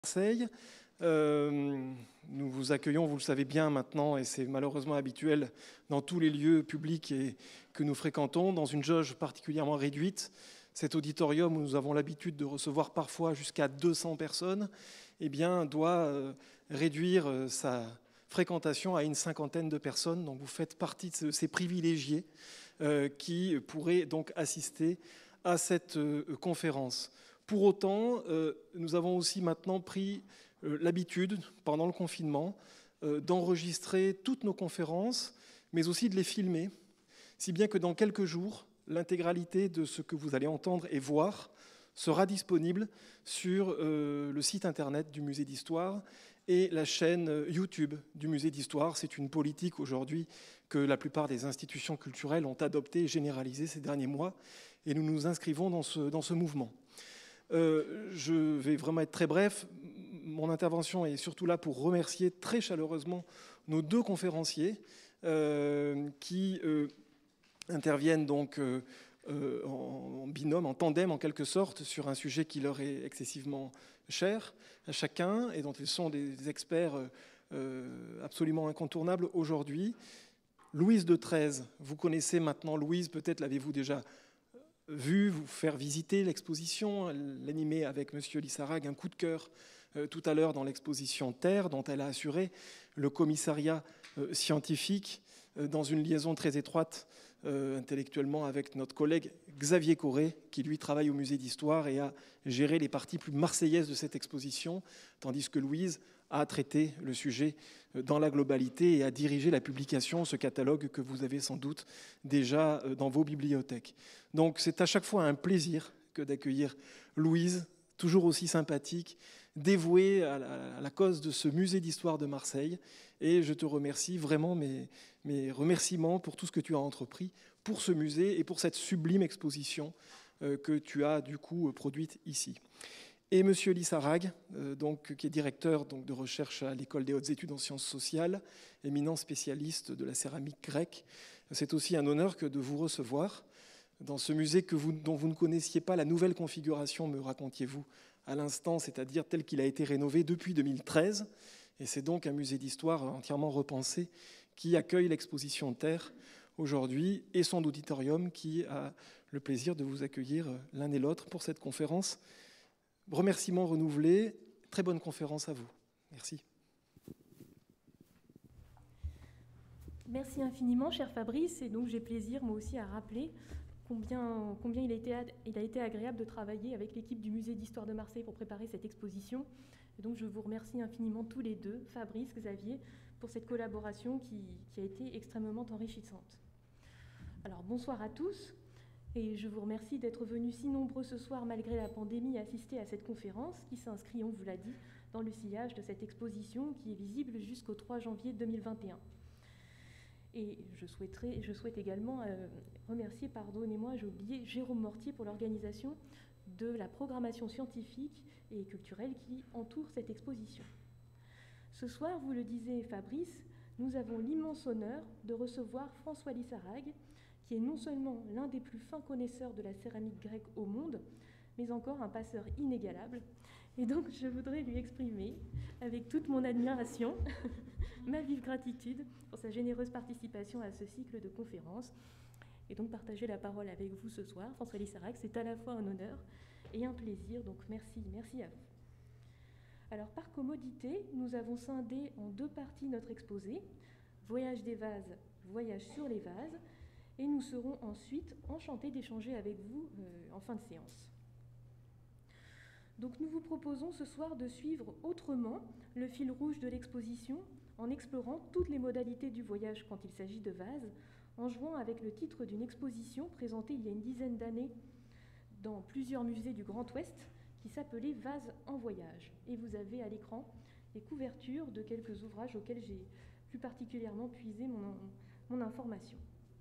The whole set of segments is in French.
Marseille. Nous vous accueillons, vous le savez bien maintenant, et c'est malheureusement habituel dans tous les lieux publics que nous fréquentons, dans une jauge particulièrement réduite. Cet auditorium où nous avons l'habitude de recevoir parfois jusqu'à 200 personnes, eh bien, doit réduire sa fréquentation à une cinquantaine de personnes. Donc vous faites partie de ces privilégiés qui pourraient donc assister à cette conférence. Pour autant, nous avons aussi maintenant pris l'habitude, pendant le confinement, d'enregistrer toutes nos conférences, mais aussi de les filmer, si bien que dans quelques jours, l'intégralité de ce que vous allez entendre et voir sera disponible sur le site internet du Musée d'Histoire et la chaîne YouTube du Musée d'Histoire. C'est une politique aujourd'hui que la plupart des institutions culturelles ont adoptée et généralisée ces derniers mois, et nous nous inscrivons dans ce mouvement. Je vais vraiment être très bref. Mon intervention est surtout là pour remercier très chaleureusement nos deux conférenciers qui interviennent donc en binôme, en tandem en quelque sorte, sur un sujet qui leur est excessivement cher à chacun et dont ils sont des experts absolument incontournables aujourd'hui. Louise de Treize, vous connaissez maintenant Louise, peut-être l'avez-vous déjà vu, vous faire visiter l'exposition, l'animer avec Monsieur Lissarag, un coup de cœur tout à l'heure dans l'exposition Terre, dont elle a assuré le commissariat scientifique dans une liaison très étroite intellectuellement avec notre collègue Xavier Corré, qui lui travaille au musée d'Histoire et a géré les parties plus marseillaises de cette exposition, tandis que Louise a traité le sujet dans la globalité et a dirigé la publication, ce catalogue que vous avez sans doute déjà dans vos bibliothèques. Donc c'est à chaque fois un plaisir que d'accueillir Louise, toujours aussi sympathique, dévouée à la cause de ce musée d'histoire de Marseille. Et je te remercie vraiment, mes remerciements pour tout ce que tu as entrepris pour ce musée et pour cette sublime exposition que tu as du coup produite ici. Et Monsieur Lissarag, qui est directeur de recherche à l'École des hautes études en sciences sociales, éminent spécialiste de la céramique grecque. C'est aussi un honneur que de vous recevoir dans ce musée dont vous ne connaissiez pas la nouvelle configuration, me racontiez-vous à l'instant, c'est-à-dire tel qu'il a été rénové depuis 2013. Et c'est donc un musée d'histoire entièrement repensé qui accueille l'exposition Terre aujourd'hui et son auditorium qui a le plaisir de vous accueillir l'un et l'autre pour cette conférence. Remerciements renouvelés, très bonne conférence à vous. Merci. Merci infiniment, cher Fabrice. Et donc j'ai plaisir, moi aussi, à rappeler combien il a été agréable de travailler avec l'équipe du Musée d'Histoire de Marseille pour préparer cette exposition. Et donc je vous remercie infiniment tous les deux, Fabrice, Xavier, pour cette collaboration qui a été extrêmement enrichissante. Alors bonsoir à tous. Et je vous remercie d'être venus si nombreux ce soir, malgré la pandémie, assister à cette conférence qui s'inscrit, on vous l'a dit, dans le sillage de cette exposition qui est visible jusqu'au 3 janvier 2021. Et je souhaite également remercier, pardonnez-moi, j'ai oublié, Jérôme Mortier pour l'organisation de la programmation scientifique et culturelle qui entoure cette exposition. Ce soir, vous le disiez Fabrice, nous avons l'immense honneur de recevoir François Lissarag, qui est non seulement l'un des plus fins connaisseurs de la céramique grecque au monde, mais encore un passeur inégalable. Et donc, je voudrais lui exprimer, avec toute mon admiration, ma vive gratitude pour sa généreuse participation à ce cycle de conférences. Et donc, partager la parole avec vous ce soir, François Lissarag, c'est à la fois un honneur et un plaisir. Donc, merci à vous. Alors, par commodité, nous avons scindé en deux parties notre exposé, Voyage des vases, voyage sur les vases. Et nous serons ensuite enchantés d'échanger avec vous en fin de séance. Donc nous vous proposons ce soir de suivre autrement le fil rouge de l'exposition en explorant toutes les modalités du voyage quand il s'agit de vases, en jouant avec le titre d'une exposition présentée il y a une dizaine d'années dans plusieurs musées du Grand Ouest qui s'appelait Vases en voyage. Et vous avez à l'écran les couvertures de quelques ouvrages auxquels j'ai plus particulièrement puisé mon information.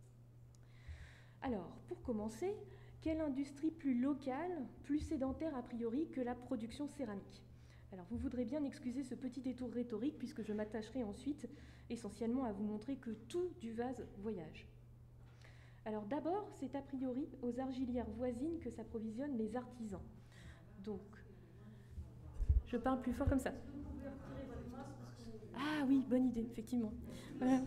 Alors, pour commencer, quelle industrie plus locale, plus sédentaire a priori que la production céramique? Alors, vous voudrez bien excuser ce petit détour rhétorique puisque je m'attacherai ensuite essentiellement à vous montrer que tout du vase voyage. Alors d'abord, c'est a priori aux argilières voisines que s'approvisionnent les artisans. Donc, Je parle plus fort comme ça. Ah oui, bonne idée, effectivement. Voilà.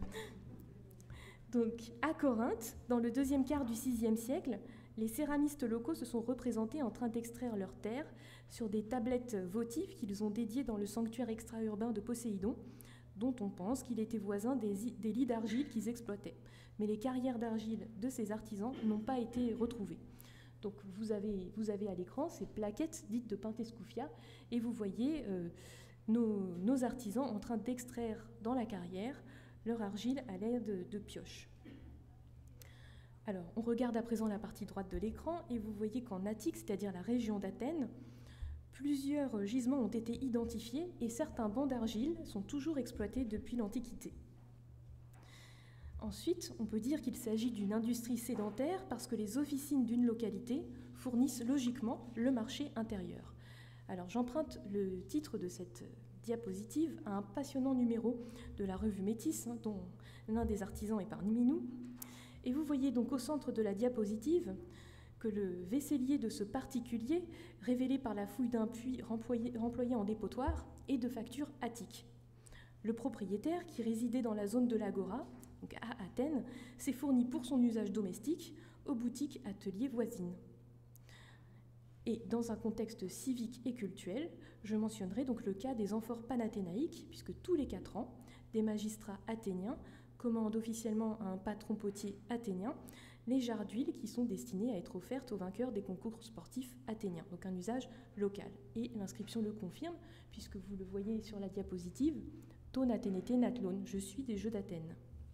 Donc, à Corinthe, dans le deuxième quart du VIe siècle, les céramistes locaux se sont représentés en train d'extraire leur terre sur des tablettes votives qu'ils ont dédiées dans le sanctuaire extra-urbain de Poséidon, dont on pense qu'il était voisin des lits d'argile qu'ils exploitaient. Mais les carrières d'argile de ces artisans n'ont pas été retrouvées. Donc vous avez à l'écran ces plaquettes dites de Pentescoufia, et vous voyez nos artisans en train d'extraire dans la carrière leur argile à l'aide de pioches. Alors, on regarde à présent la partie droite de l'écran, et vous voyez qu'en Attique, c'est-à-dire la région d'Athènes, plusieurs gisements ont été identifiés, et certains bancs d'argile sont toujours exploités depuis l'Antiquité. Ensuite, on peut dire qu'il s'agit d'une industrie sédentaire parce que les officines d'une localité fournissent logiquement le marché intérieur. Alors, j'emprunte le titre de cette diapositive à un passionnant numéro de la revue Métis, dont l'un des artisans est parmi nous. Et vous voyez donc au centre de la diapositive que le vaisselier de ce particulier, révélé par la fouille d'un puits remployé en dépotoir, est de facture attique. Le propriétaire, qui résidait dans la zone de l'Agora, donc à Athènes, s'est fourni pour son usage domestique aux boutiques ateliers voisines. Et dans un contexte civique et cultuel, je mentionnerai donc le cas des amphores panathénaïques, puisque tous les 4 ans, des magistrats athéniens commandent officiellement à un patron potier athénien les jarres d'huile qui sont destinées à être offertes aux vainqueurs des concours sportifs athéniens, donc un usage local. Et l'inscription le confirme, puisque vous le voyez sur la diapositive, « Ton Athénété Natlone, je suis des Jeux d'Athènes ».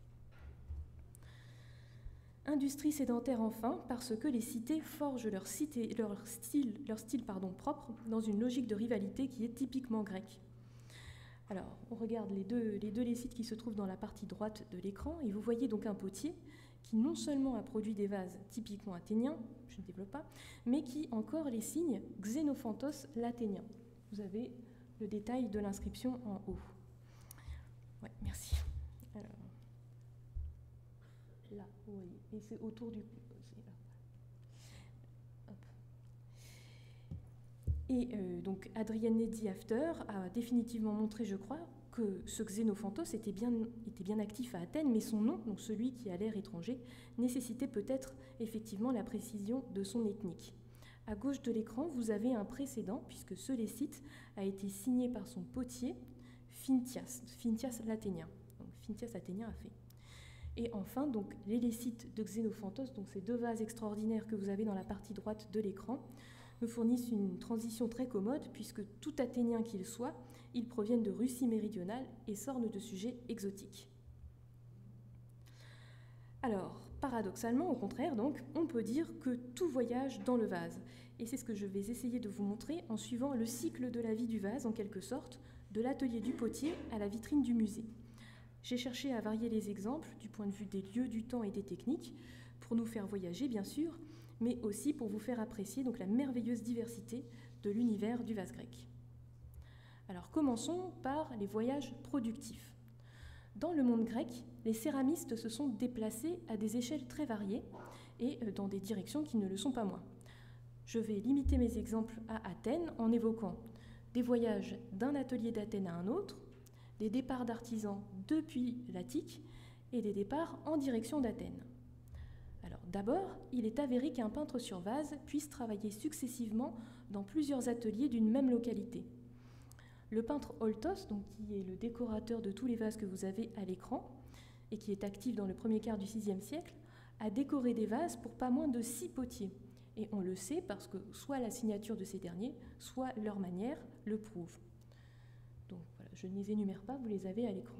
Industrie sédentaire enfin, parce que les cités forgent leur style propre dans une logique de rivalité qui est typiquement grecque. Alors, on regarde les deux sites qui se trouvent dans la partie droite de l'écran, et vous voyez donc un potier qui non seulement a produit des vases typiquement athéniens, je ne développe pas, mais qui encore les signe Xénophantos l'Athénien. Vous avez le détail de l'inscription en haut. Ouais, merci. Alors, là, vous voyez, et c'est autour du... C'est là. Hop. Et donc Adrienne Neddy After a définitivement montré, je crois, que ce Xénophantos était bien actif à Athènes, mais son nom, donc celui qui a l'air étranger, nécessitait peut-être effectivement la précision de son ethnique. À gauche de l'écran, vous avez un précédent, puisque ce Lécite a été signé par son potier, Phintias l'Athénien. Donc Phintias Athénien a fait. Et enfin, donc, les Lécites de Xénophantos, donc ces 2 vases extraordinaires que vous avez dans la partie droite de l'écran, me fournissent une transition très commode, puisque tout Athénien qu'il soit, ils proviennent de Russie méridionale et s'ornent de sujets exotiques. Alors, paradoxalement, au contraire, donc, on peut dire que tout voyage dans le vase. Et c'est ce que je vais essayer de vous montrer en suivant le cycle de la vie du vase, en quelque sorte, de l'atelier du potier à la vitrine du musée. J'ai cherché à varier les exemples du point de vue des lieux, du temps et des techniques, pour nous faire voyager, bien sûr, mais aussi pour vous faire apprécier donc, la merveilleuse diversité de l'univers du vase grec. Alors commençons par les voyages productifs. Dans le monde grec, les céramistes se sont déplacés à des échelles très variées et dans des directions qui ne le sont pas moins. Je vais limiter mes exemples à Athènes en évoquant des voyages d'un atelier d'Athènes à un autre, des départs d'artisans depuis l'Attique et des départs en direction d'Athènes. Alors d'abord, il est avéré qu'un peintre sur vase puisse travailler successivement dans plusieurs ateliers d'une même localité. Le peintre Oltos, donc, qui est le décorateur de tous les vases que vous avez à l'écran et qui est actif dans le premier quart du VIe siècle, a décoré des vases pour pas moins de 6 potiers. Et on le sait parce que soit la signature de ces derniers, soit leur manière le prouve. Donc voilà, je ne les énumère pas, vous les avez à l'écran.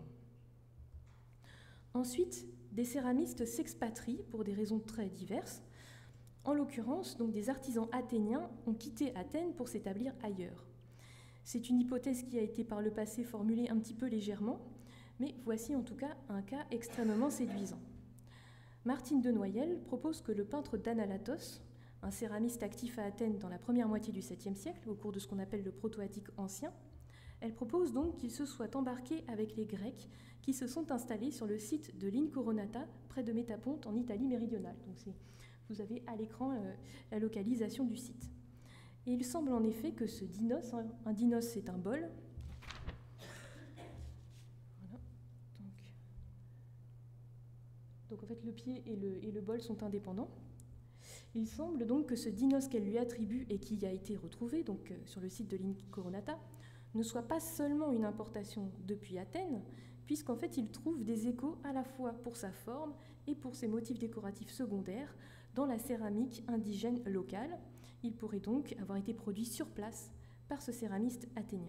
Ensuite, des céramistes s'expatrient pour des raisons très diverses. En l'occurrence, donc, des artisans athéniens ont quitté Athènes pour s'établir ailleurs. C'est une hypothèse qui a été par le passé formulée un petit peu légèrement, mais voici en tout cas un cas extrêmement séduisant. Martine de Noyelles propose que le peintre d'Analatos, un céramiste actif à Athènes dans la première moitié du 7e siècle, au cours de ce qu'on appelle le proto-attique ancien, elle propose donc qu'il se soit embarqué avec les Grecs qui se sont installés sur le site de Lincoronata, près de Métaponte, en Italie méridionale. Donc vous avez à l'écran la localisation du site. Et il semble en effet que ce dinos, un dinos c'est un bol, voilà. Donc en fait le pied et le bol sont indépendants. Il semble donc que ce dinos qu'elle lui attribue et qui a été retrouvé donc, sur le site de l'Incoronata ne soit pas seulement une importation depuis Athènes, puisqu'en fait il trouve des échos à la fois pour sa forme et pour ses motifs décoratifs secondaires dans la céramique indigène locale. Il pourrait donc avoir été produit sur place par ce céramiste athénien.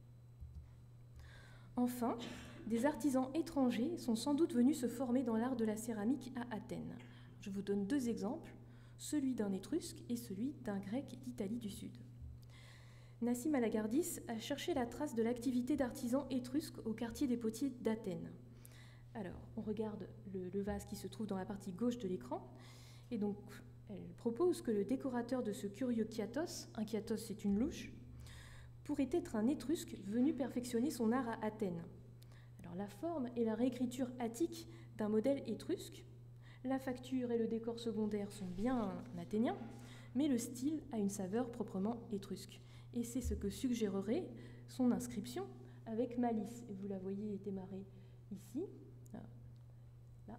Enfin, des artisans étrangers sont sans doute venus se former dans l'art de la céramique à Athènes. Je vous donne deux exemples, celui d'un Étrusque et celui d'un Grec d'Italie du Sud. Nassim Alagardis a cherché la trace de l'activité d'artisans étrusques au quartier des Potiers d'Athènes. Alors, on regarde le vase qui se trouve dans la partie gauche de l'écran, et donc elle propose que le décorateur de ce curieux kiatos, un kiatos c'est une louche, pourrait être un Étrusque venu perfectionner son art à Athènes. Alors la forme est la réécriture attique d'un modèle étrusque, la facture et le décor secondaire sont bien athéniens, mais le style a une saveur proprement étrusque. Et c'est ce que suggérerait son inscription avec malice. Et vous la voyez démarrer ici, là.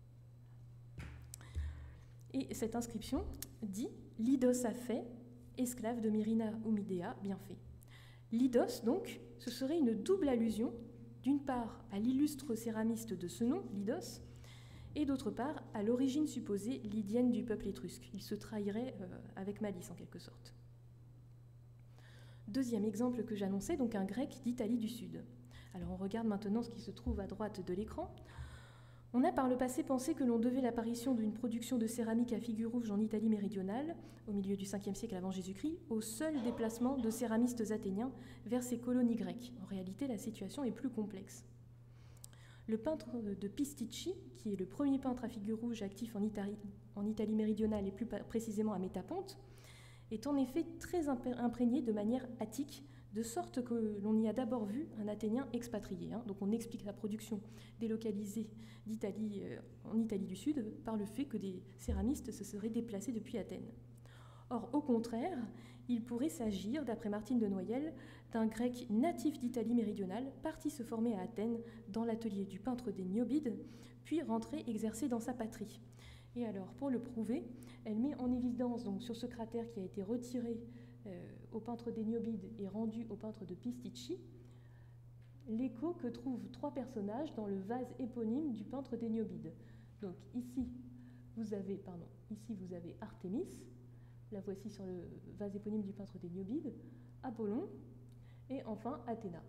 Et cette inscription dit « Lydos a fait, esclave de Myrina ou Midea, bien fait ». Lydos, donc, ce serait une double allusion, d'une part à l'illustre céramiste de ce nom, Lydos, et d'autre part à l'origine supposée lydienne du peuple étrusque. Il se trahirait avec malice en quelque sorte. Deuxième exemple que j'annonçais, donc un grec d'Italie du Sud. Alors on regarde maintenant ce qui se trouve à droite de l'écran. On a par le passé pensé que l'on devait l'apparition d'une production de céramique à figure rouge en Italie méridionale, au milieu du 5e siècle avant Jésus-Christ, au seul déplacement de céramistes athéniens vers ces colonies grecques. En réalité, la situation est plus complexe. Le peintre de Pisticci, qui est le premier peintre à figure rouge actif en Italie méridionale et plus précisément à Métaponte, est en effet très imprégné de manière attique, de sorte que l'on y a d'abord vu un Athénien expatrié. Donc on explique la production délocalisée d'Italie en Italie du Sud par le fait que des céramistes se seraient déplacés depuis Athènes. Or, au contraire, il pourrait s'agir, d'après Martine de Noyelles, d'un grec natif d'Italie méridionale, parti se former à Athènes dans l'atelier du peintre des Niobides, puis rentré exercer dans sa patrie. Et alors, pour le prouver, elle met en évidence donc, sur ce cratère qui a été retiré au peintre des Niobides et rendu au peintre de Pisticci, l'écho que trouvent trois personnages dans le vase éponyme du peintre des Niobides. Donc ici, vous avez Artémis, la voici sur le vase éponyme du peintre des Niobides, Apollon, et enfin Athéna.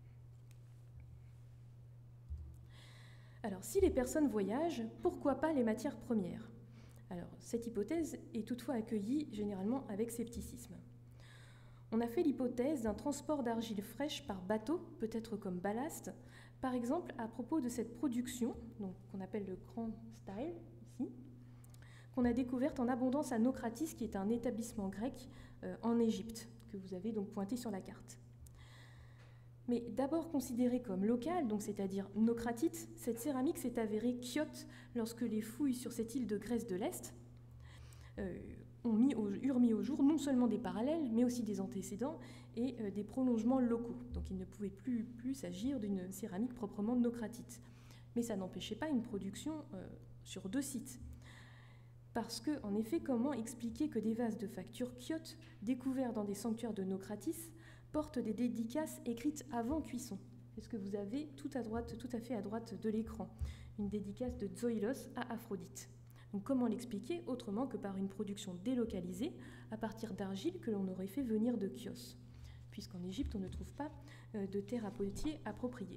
Alors, si les personnes voyagent, pourquoi pas les matières premières? Alors, cette hypothèse est toutefois accueillie généralement avec scepticisme. On a fait l'hypothèse d'un transport d'argile fraîche par bateau, peut-être comme ballast, par exemple à propos de cette production, qu'on appelle le grand style, ici, qu'on a découverte en abondance à Naucratis, qui est un établissement grec en Égypte, que vous avez donc pointé sur la carte. Mais d'abord considérée comme locale, donc c'est-à-dire naucratite, cette céramique s'est avérée chiote lorsque les fouilles sur cette île de Grèce de l'Est eurent mis au jour non seulement des parallèles, mais aussi des antécédents et des prolongements locaux. Donc il ne pouvait plus s'agir d'une céramique proprement naucratite. Mais ça n'empêchait pas une production sur deux sites. Parce que, en effet, comment expliquer que des vases de facture chiote découverts dans des sanctuaires de Naucratis portent des dédicaces écrites avant cuisson? C'est ce que vous avez tout à fait à droite de l'écran, une dédicace de Zoïlos à Aphrodite. Donc comment l'expliquer autrement que par une production délocalisée à partir d'argile que l'on aurait fait venir de Chios, puisqu'en Égypte on ne trouve pas de terre à potier appropriée.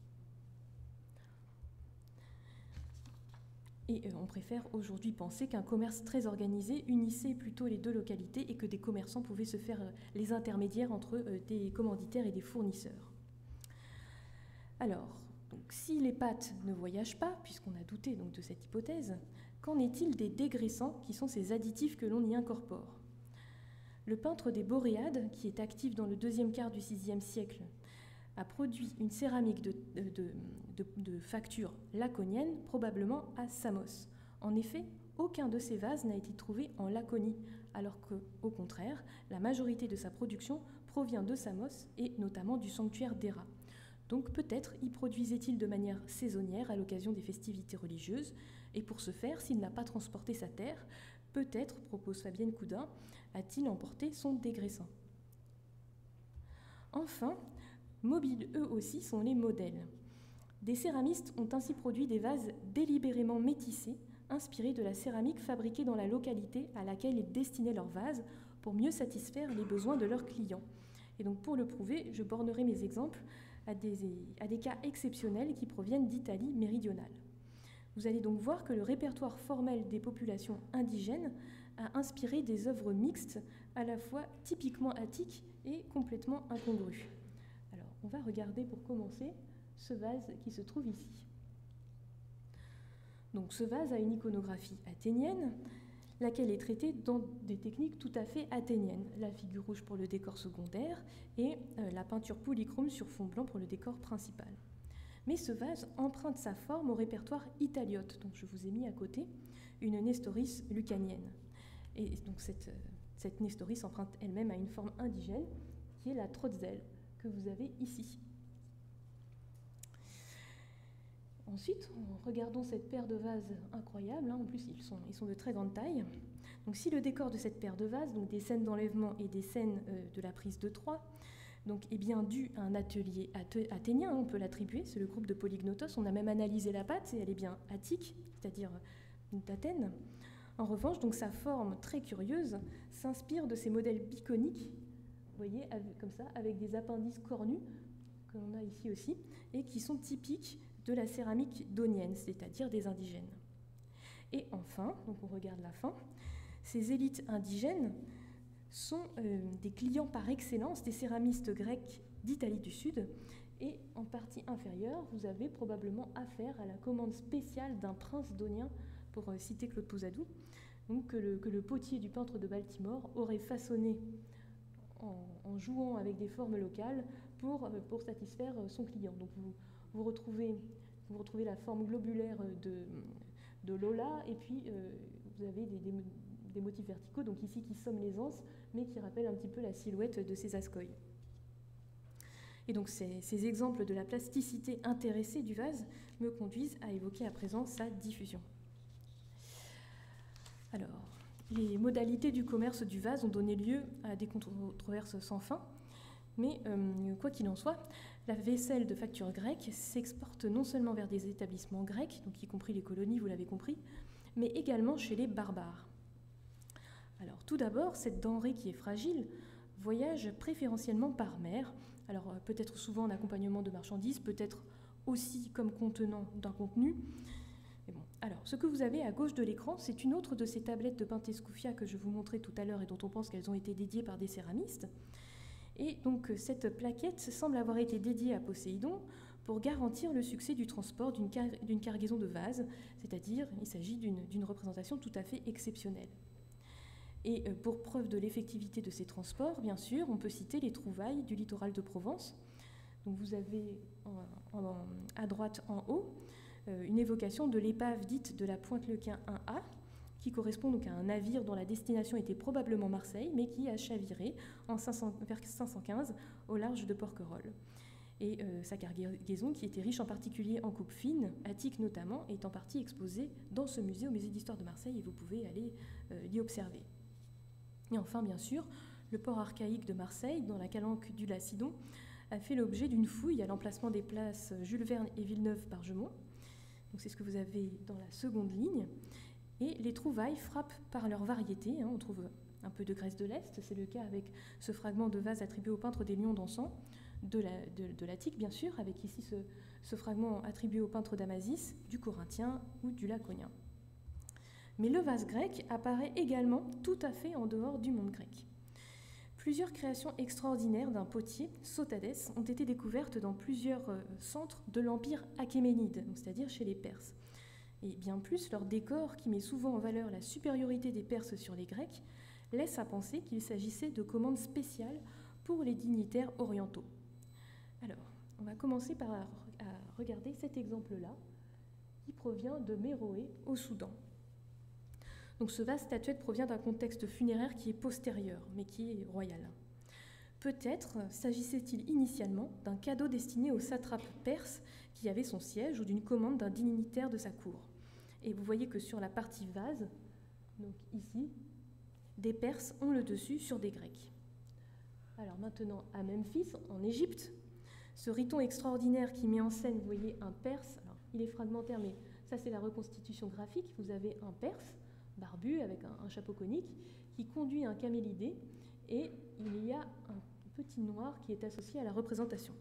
Et on préfère aujourd'hui penser qu'un commerce très organisé unissait plutôt les deux localités et que des commerçants pouvaient se faire les intermédiaires entre des commanditaires et des fournisseurs. Alors, donc, si les pâtes ne voyagent pas, puisqu'on a douté donc, de cette hypothèse, qu'en est-il des dégraissants qui sont ces additifs que l'on y incorpore? Le peintre des Boréades, qui est actif dans le deuxième quart du VIe siècle, a produit une céramique de facture laconienne, probablement à Samos. En effet, aucun de ces vases n'a été trouvé en Laconie, alors qu'au contraire, la majorité de sa production provient de Samos et notamment du sanctuaire d'Héra. Donc peut-être y produisait-il de manière saisonnière à l'occasion des festivités religieuses, et pour ce faire, s'il n'a pas transporté sa terre, peut-être, propose Fabienne Coudin, a-t-il emporté son dégraissant. Enfin, mobiles eux aussi sont les modèles. Des céramistes ont ainsi produit des vases délibérément métissés, inspirés de la céramique fabriquée dans la localité à laquelle ils destinaient leurs vases pour mieux satisfaire les besoins de leurs clients. Et donc pour le prouver, je bornerai mes exemples à des cas exceptionnels qui proviennent d'Italie méridionale. Vous allez donc voir que le répertoire formel des populations indigènes a inspiré des œuvres mixtes, à la fois typiquement attiques et complètement incongrues. Alors, on va regarder pour commencer ce vase qui se trouve ici. Donc, ce vase a une iconographie athénienne, laquelle est traitée dans des techniques tout à fait athéniennes. La figure rouge pour le décor secondaire et la peinture polychrome sur fond blanc pour le décor principal. Mais ce vase emprunte sa forme au répertoire italiote, dont je vous ai mis à côté une Nestoris lucanienne. Et donc cette Nestoris emprunte elle-même à une forme indigène, qui est la trotzel, que vous avez ici. Ensuite, regardons cette paire de vases incroyable, en plus ils sont de très grande taille. Donc si le décor de cette paire de vases, donc des scènes d'enlèvement et des scènes de la prise de Troie, donc, est bien dû à un atelier athénien, on peut l'attribuer, c'est le groupe de Polygnotos, on a même analysé la pâte et elle est bien attique, c'est-à-dire d'Athènes. En revanche, donc, sa forme très curieuse s'inspire de ces modèles biconiques, vous voyez, comme ça, avec des appendices cornus, que l'on a ici aussi, et qui sont typiques de la céramique daunienne, c'est-à-dire des indigènes. Et enfin, donc on regarde la fin, ces élites indigènes sont des clients par excellence des céramistes grecs d'Italie du Sud. Et en partie inférieure, vous avez probablement affaire à la commande spéciale d'un prince daunien, pour citer Claude Pousadou, donc que le potier du peintre de Baltimore aurait façonné en jouant avec des formes locales pour satisfaire son client. Donc vous retrouvez la forme globulaire de Lola, et puis vous avez des motifs verticaux, donc ici qui somment les anses, mais qui rappellent un petit peu la silhouette de ces ascoïs. Et donc ces exemples de la plasticité intéressée du vase me conduisent à évoquer à présent sa diffusion. Alors, les modalités du commerce du vase ont donné lieu à des controverses sans fin, mais quoi qu'il en soit, la vaisselle de facture grecque s'exporte non seulement vers des établissements grecs, donc y compris les colonies, vous l'avez compris, mais également chez les barbares. Alors, tout d'abord, cette denrée qui est fragile voyage préférentiellement par mer, alors peut-être souvent en accompagnement de marchandises, peut-être aussi comme contenant d'un contenu. Mais bon. Alors, ce que vous avez à gauche de l'écran, c'est une autre de ces tablettes de Pentescufia que je vous montrais tout à l'heure et dont on pense qu'elles ont été dédiées par des céramistes. Et donc, cette plaquette semble avoir été dédiée à Poséidon pour garantir le succès du transport d'une cargaison de vases, c'est-à-dire il s'agit d'une représentation tout à fait exceptionnelle. Et pour preuve de l'effectivité de ces transports, bien sûr, on peut citer les trouvailles du littoral de Provence. Donc vous avez à droite en haut une évocation de l'épave dite de la Pointe-Lequin 1A, qui correspond donc à un navire dont la destination était probablement Marseille, mais qui a chaviré vers 515 au large de Porquerolles. Et sa cargaison, qui était riche en particulier en coupes fines, attiques notamment, est en partie exposée dans ce musée, au musée d'histoire de Marseille, et vous pouvez aller l'y observer. Et enfin, bien sûr, le port archaïque de Marseille, dans la calanque du Lacidon, a fait l'objet d'une fouille à l'emplacement des places Jules Verne et Villeneuve-par-Gemont. Donc c'est ce que vous avez dans la seconde ligne. Et les trouvailles frappent par leur variété. On trouve un peu de Grèce de l'Est, c'est le cas avec ce fragment de vase attribué au peintre des Lions d'Ansan, de l'Attique bien sûr, avec ici ce fragment attribué au peintre d'Amasis, du Corinthien ou du Laconien. Mais le vase grec apparaît également tout à fait en dehors du monde grec. Plusieurs créations extraordinaires d'un potier, Sotades, ont été découvertes dans plusieurs centres de l'empire achéménide, c'est-à-dire chez les Perses. Et bien plus, leur décor, qui met souvent en valeur la supériorité des Perses sur les Grecs, laisse à penser qu'il s'agissait de commandes spéciales pour les dignitaires orientaux. Alors, on va commencer par regarder cet exemple-là, qui provient de Méroé, au Soudan. Donc ce vase statuette provient d'un contexte funéraire qui est postérieur, mais qui est royal. Peut-être s'agissait-il initialement d'un cadeau destiné au satrape perse qui avait son siège ou d'une commande d'un dignitaire de sa cour. Et vous voyez que sur la partie vase, donc ici, des Perses ont le dessus sur des Grecs. Alors maintenant, à Memphis, en Égypte, ce riton extraordinaire qui met en scène, vous voyez, un Perse, alors il est fragmentaire, mais ça c'est la reconstitution graphique, vous avez un Perse, barbu, avec un chapeau conique, qui conduit un camélidé, et il y a un petit noir qui est associé à la représentation.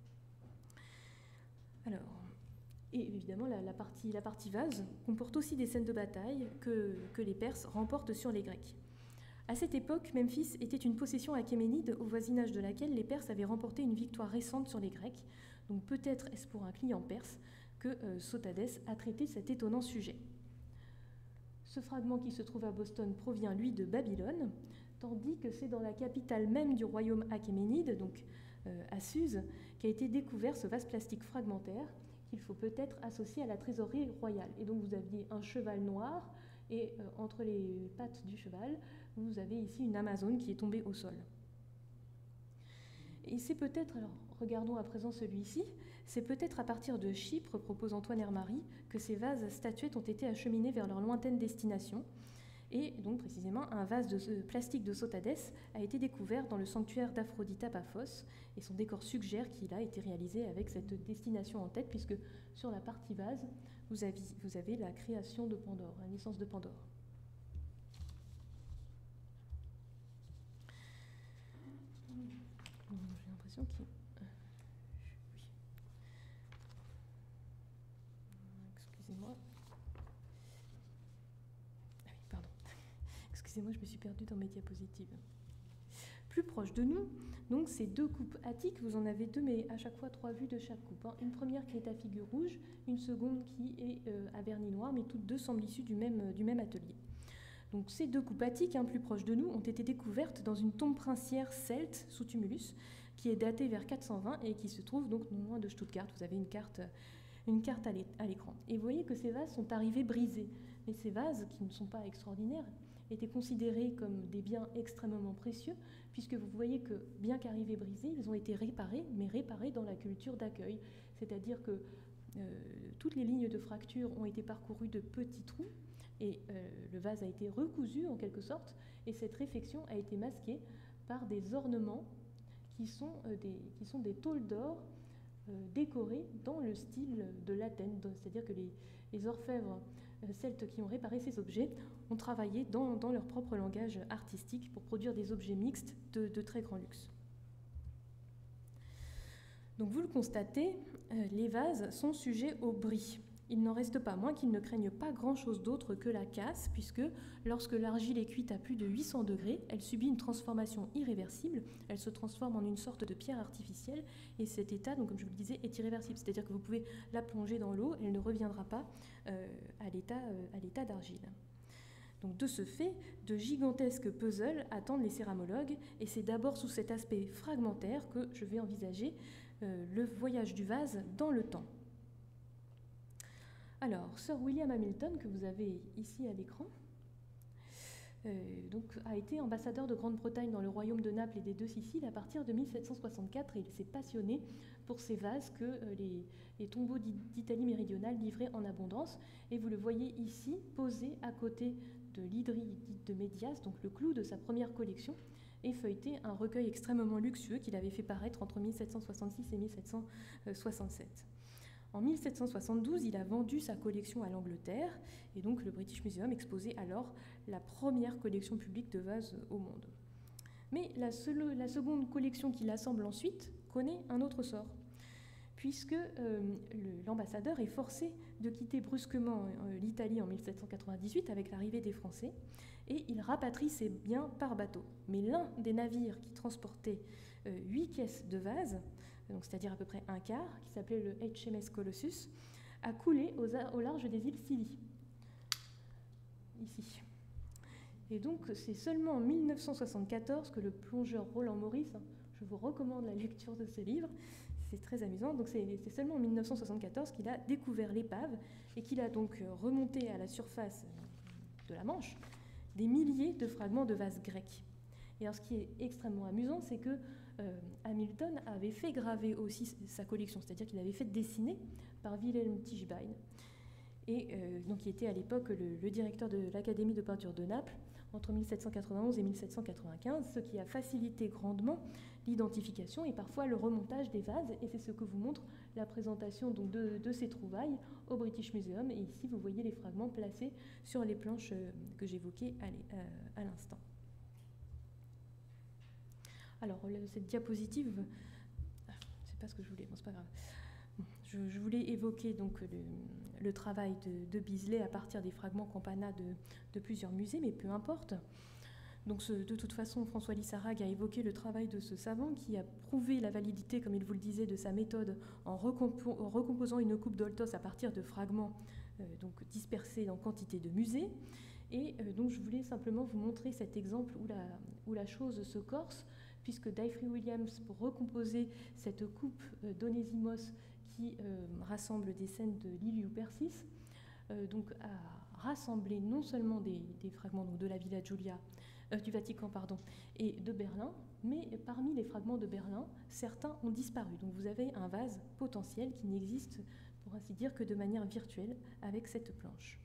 Alors, et évidemment, la partie vase comporte aussi des scènes de bataille que les Perses remportent sur les Grecs. À cette époque, Memphis était une possession achéménide au voisinage de laquelle les Perses avaient remporté une victoire récente sur les Grecs. Donc peut-être est-ce pour un client perse que Sotadès a traité cet étonnant sujet. Ce fragment qui se trouve à Boston provient, lui, de Babylone, tandis que c'est dans la capitale même du royaume achéménide, donc à Suse, qu'a été découvert ce vase plastique fragmentaire qu'il faut peut-être associer à la trésorerie royale. Et donc vous aviez un cheval noir, et entre les pattes du cheval, vous avez ici une Amazone qui est tombée au sol. Et c'est peut-être, alors regardons à présent celui-ci, c'est peut-être à partir de Chypre, propose Antoine Hermary, que ces vases statuettes ont été acheminés vers leur lointaine destination. Et donc précisément, un vase de plastique de Sotadès a été découvert dans le sanctuaire d'Aphrodite à Paphos, et son décor suggère qu'il a été réalisé avec cette destination en tête, puisque sur la partie vase, vous avez la création de Pandore, la naissance de Pandore. J'ai l'impression qu'il... Excusez-moi. Ah oui, pardon. Excusez-moi, je me suis perdue dans mes diapositives. Plus proche de nous, donc ces deux coupes attiques, vous en avez deux, mais à chaque fois 3 vues de chaque coupe. Une première qui est à figure rouge, une seconde qui est à vernis noir, mais toutes deux semblent issues du même atelier. Donc ces deux coupes attiques, plus proches de nous, ont été découvertes dans une tombe princière celte sous tumulus, qui est datée vers 420 et qui se trouve donc non loin de Stuttgart. Vous avez une carte à l'écran. Et vous voyez que ces vases sont arrivés brisés. Mais ces vases, qui ne sont pas extraordinaires, étaient considérés comme des biens extrêmement précieux, puisque vous voyez que, bien qu'arrivés brisés, ils ont été réparés, mais réparés dans la culture d'accueil. C'est-à-dire que toutes les lignes de fracture ont été parcourues de petits trous, et le vase a été recousu en quelque sorte, et cette réfection a été masquée par des ornements qui sont des tôles d'or décorées dans le style de l'Athènes. C'est-à-dire que les orfèvres celtes qui ont réparé ces objets ont travaillé dans leur propre langage artistique pour produire des objets mixtes de très grand luxe. Donc vous le constatez, les vases sont sujets au bris. Il n'en reste pas moins qu'ils ne craignent pas grand-chose d'autre que la casse, puisque lorsque l'argile est cuite à plus de 800 degrés, elle subit une transformation irréversible, elle se transforme en une sorte de pierre artificielle, et cet état, donc, comme je vous le disais, est irréversible, c'est-à-dire que vous pouvez la plonger dans l'eau, elle ne reviendra pas à l'état d'argile. Donc de ce fait, de gigantesques puzzles attendent les céramologues, et c'est d'abord sous cet aspect fragmentaire que je vais envisager le voyage du vase dans le temps. Alors, Sir William Hamilton, que vous avez ici à l'écran, a été ambassadeur de Grande-Bretagne dans le royaume de Naples et des deux Siciles à partir de 1764, et il s'est passionné pour ces vases que les tombeaux d'Italie méridionale livraient en abondance. Et vous le voyez ici, posé à côté de l'hydrie de Médias, donc le clou de sa première collection, et feuilleté un recueil extrêmement luxueux qu'il avait fait paraître entre 1766 et 1767. En 1772, il a vendu sa collection à l'Angleterre, et donc le British Museum exposait alors la première collection publique de vases au monde. Mais la seconde collection qu'il assemble ensuite connaît un autre sort, puisque l'ambassadeur est forcé de quitter brusquement l'Italie en 1798 avec l'arrivée des Français, et il rapatrie ses biens par bateau. Mais l'un des navires qui transportait 8 caisses de vases, c'est-à-dire à peu près un quart, qui s'appelait le HMS Colossus, a coulé au large des îles Scilly, ici. Et donc c'est seulement en 1974 que le plongeur Roland Morris, je vous recommande la lecture de ce livre, c'est très amusant, donc c'est seulement en 1974 qu'il a découvert l'épave et qu'il a donc remonté à la surface de la Manche des milliers de fragments de vases grecs. Et alors ce qui est extrêmement amusant, c'est que Hamilton avait fait graver aussi sa collection, c'est-à-dire qu'il avait fait dessiner par Wilhelm Tischbein, et donc qui était à l'époque le directeur de l'Académie de peinture de Naples entre 1791 et 1795, ce qui a facilité grandement l'identification et parfois le remontage des vases, et c'est ce que vous montre la présentation donc, de ces trouvailles au British Museum, et ici vous voyez les fragments placés sur les planches que j'évoquais à l'instant. Alors, cette diapositive, c'est pas ce que je voulais, bon, c'est pas grave. Je voulais évoquer donc le travail de Beazley à partir des fragments Campana de plusieurs musées, mais peu importe. Donc, de toute façon, François Lissarag a évoqué le travail de ce savant qui a prouvé la validité, comme il vous le disait, de sa méthode en recomposant une coupe d'Oltos à partir de fragments donc dispersés dans quantité de musées. Et donc, je voulais simplement vous montrer cet exemple où la chose se corse, puisque Daiffrey Williams, pour recomposer cette coupe d'Onésimos qui rassemble des scènes de l'Iliou-Persis, donc a rassemblé non seulement des fragments donc, de la Villa Giulia, du Vatican et de Berlin, mais parmi les fragments de Berlin, certains ont disparu. Donc vous avez un vase potentiel qui n'existe, pour ainsi dire, que de manière virtuelle avec cette planche.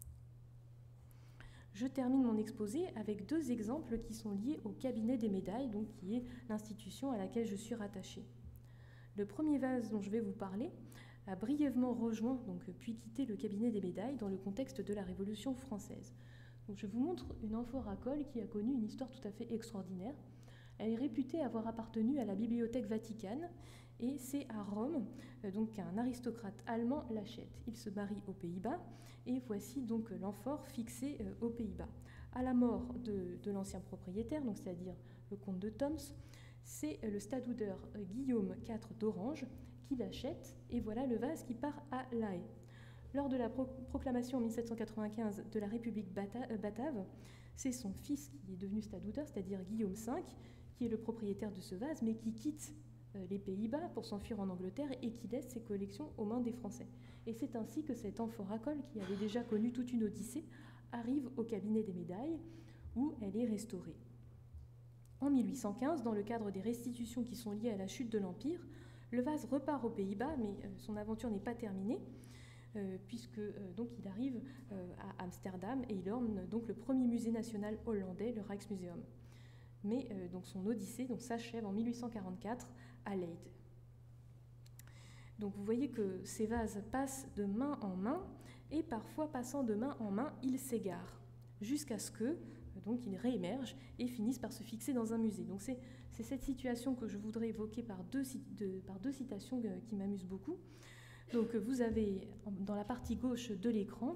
Je termine mon exposé avec deux exemples qui sont liés au cabinet des médailles, donc qui est l'institution à laquelle je suis rattachée. Le premier vase dont je vais vous parler a brièvement rejoint, donc puis quitté le cabinet des médailles dans le contexte de la Révolution française. Donc je vous montre une amphore à colle qui a connu une histoire tout à fait extraordinaire. Elle est réputée avoir appartenu à la Bibliothèque Vaticane et c'est à Rome donc qu'un aristocrate allemand l'achète. Il se marie aux Pays-Bas et voici donc l'amphore fixée aux Pays-Bas. À la mort de l'ancien propriétaire, donc c'est-à-dire le comte de Toms, c'est le stadhouder Guillaume IV d'Orange qui l'achète et voilà le vase qui part à La Haye. Lors de la proclamation en 1795 de la République batave, c'est son fils qui est devenu stadhouder, c'est-à-dire Guillaume V, qui est le propriétaire de ce vase, mais qui quitte les Pays-Bas pour s'enfuir en Angleterre et qui laisse ses collections aux mains des Français. Et c'est ainsi que cette amphore à colle, qui avait déjà connu toute une odyssée, arrive au cabinet des médailles, où elle est restaurée. En 1815, dans le cadre des restitutions qui sont liées à la chute de l'Empire, le vase repart aux Pays-Bas, mais son aventure n'est pas terminée, puisque donc il arrive à Amsterdam et il orne donc le premier musée national hollandais, le Rijksmuseum. Mais donc son odyssée s'achève en 1844 à Leyde. Donc vous voyez que ces vases passent de main en main et parfois passant de main en main, ils s'égarent jusqu'à ce que donc ils réémergent et finissent par se fixer dans un musée. Donc c'est cette situation que je voudrais évoquer par deux citations qui m'amusent beaucoup. Donc vous avez dans la partie gauche de l'écran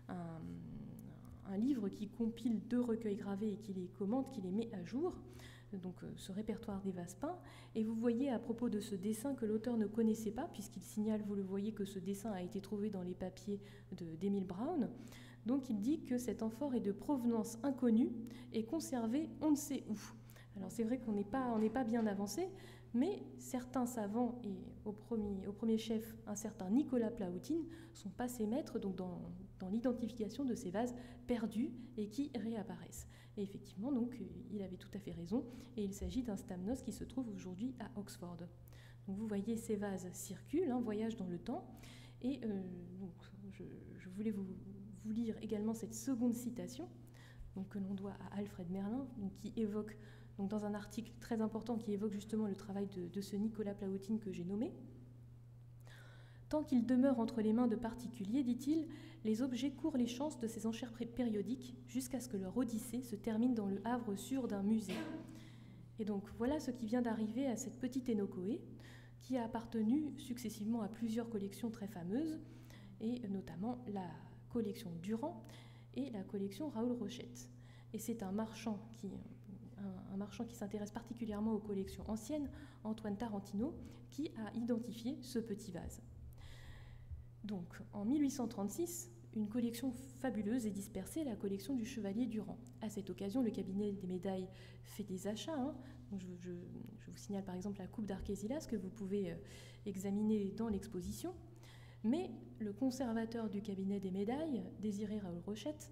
un livre qui compile deux recueils gravés et qui les commente, qui les met à jour, donc ce répertoire des vases peints. Et vous voyez à propos de ce dessin que l'auteur ne connaissait pas, puisqu'il signale, vous le voyez, que ce dessin a été trouvé dans les papiers d'Emile Brown. Donc il dit que cette amphore est de provenance inconnue et conservée on ne sait où. Alors c'est vrai qu'on n'est pas bien avancé, mais certains savants, et au premier chef un certain Nicolas Plautine, sont passés maîtres donc, dans l'identification de ces vases perdus et qui réapparaissent. Et effectivement, donc, il avait tout à fait raison, et il s'agit d'un stamnos qui se trouve aujourd'hui à Oxford. Donc, vous voyez, ces vases circulent, voyagent dans le temps, et donc, je voulais vous lire également cette seconde citation donc, que l'on doit à Alfred Merlin, donc, qui évoque donc dans un article très important qui évoque justement le travail de ce Nicolas Plautine que j'ai nommé. Tant qu'il demeure entre les mains de particuliers, dit-il, les objets courent les chances de ces enchères périodiques jusqu'à ce que leur odyssée se termine dans le havre sûr d'un musée. Et donc voilà ce qui vient d'arriver à cette petite Enochoé, qui a appartenu successivement à plusieurs collections très fameuses, et notamment la collection Durand et la collection Raoul Rochette. Et c'est un marchand qui s'intéresse particulièrement aux collections anciennes, Antoine Tarantino, qui a identifié ce petit vase. Donc, en 1836, une collection fabuleuse est dispersée, la collection du Chevalier Durand. À cette occasion, le cabinet des médailles fait des achats. Donc je vous signale par exemple la coupe d'Archésilas que vous pouvez examiner dans l'exposition. Mais le conservateur du cabinet des médailles, Désiré Raoul Rochette,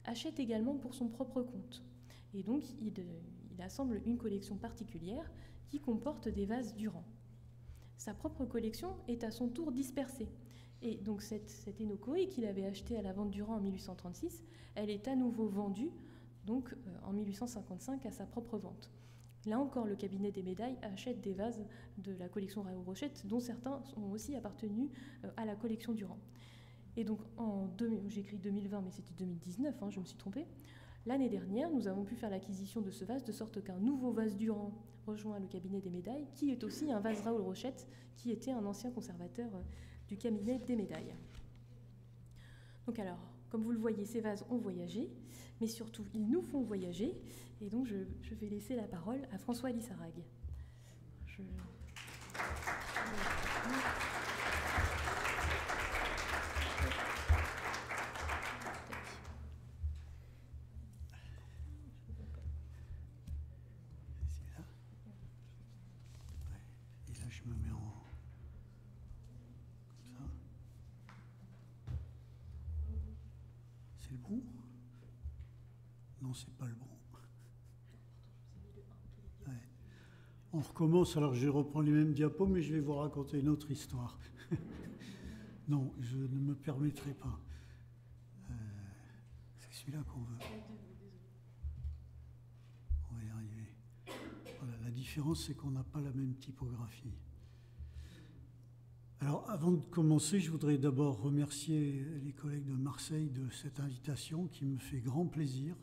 achète également pour son propre compte. Et donc, il assemble une collection particulière qui comporte des vases Durand. Sa propre collection est à son tour dispersée. Et donc, cette Enokoe qu'il avait achetée à la vente Durand en 1836, elle est à nouveau vendue donc, en 1855 à sa propre vente. Là encore, le cabinet des médailles achète des vases de la collection Raoult-Rochette, dont certains ont aussi appartenu à la collection Durand. Et donc, j'ai écrit 2020, mais c'était 2019, je me suis trompée. L'année dernière, nous avons pu faire l'acquisition de ce vase, de sorte qu'un nouveau vase Durand rejoint le cabinet des médailles, qui est aussi un vase Raoult-Rochette, qui était un ancien conservateur du cabinet des médailles. Donc alors, comme vous le voyez, ces vases ont voyagé, mais surtout, ils nous font voyager. Et donc, je vais laisser la parole à François Lissarag. Je me mets en... comme ça. C'est le bon? Non, c'est pas le bon. Ouais. On recommence, alors je reprends les mêmes diapos, mais je vais vous raconter une autre histoire. Non, je ne me permettrai pas. C'est celui-là qu'on veut. On va y arriver. Voilà, la différence, c'est qu'on n'a pas la même typographie. Alors, avant de commencer, je voudrais d'abord remercier les collègues de Marseille de cette invitation qui me fait grand plaisir,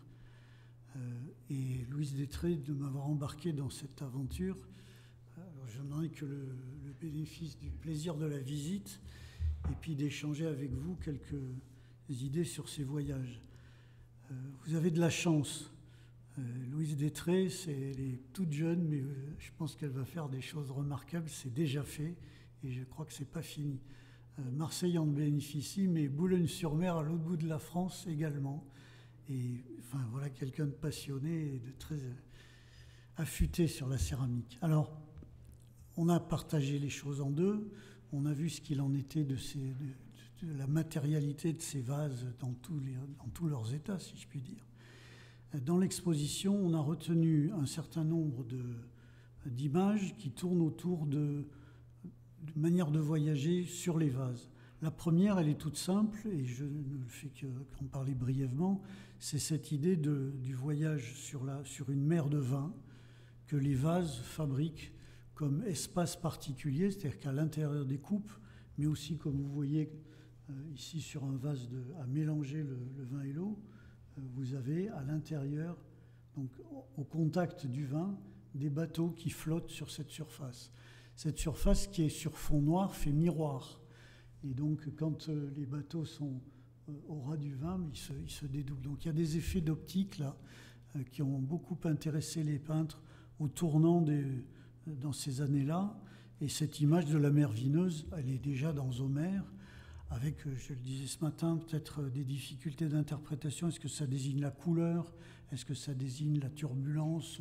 et Louise Détré de m'avoir embarqué dans cette aventure. Alors, je n'en ai que le bénéfice du plaisir de la visite et puis d'échanger avec vous quelques idées sur ces voyages. Vous avez de la chance. Louise Détré, elle est toute jeune, mais je pense qu'elle va faire des choses remarquables. C'est déjà fait. Et je crois que ce n'est pas fini. Marseille en bénéficie, mais Boulogne-sur-Mer, à l'autre bout de la France également. Et enfin, voilà quelqu'un de passionné et de très affûté sur la céramique. Alors, on a partagé les choses en deux. On a vu ce qu'il en était de la matérialité de ces vases dans tous leurs états, si je puis dire. Dans l'exposition, on a retenu un certain nombre d'images qui tournent autour de manière de voyager sur les vases. La première, elle est toute simple, et je ne fais qu'en parler brièvement, c'est cette idée du voyage sur une mer de vin que les vases fabriquent comme espace particulier, c'est-à-dire qu'à l'intérieur des coupes, mais aussi comme vous voyez ici sur un vase à mélanger le vin et l'eau, vous avez à l'intérieur, donc au contact du vin, des bateaux qui flottent sur cette surface. Cette surface qui est sur fond noir fait miroir. Et donc, quand les bateaux sont au ras du vin, ils se dédoublent. Donc, il y a des effets d'optique, là, qui ont beaucoup intéressé les peintres au tournant dans ces années-là. Et cette image de la mer vineuse, elle est déjà dans Homère, avec, je le disais ce matin, peut-être des difficultés d'interprétation. Est-ce que ça désigne la couleur? Est-ce que ça désigne la turbulence?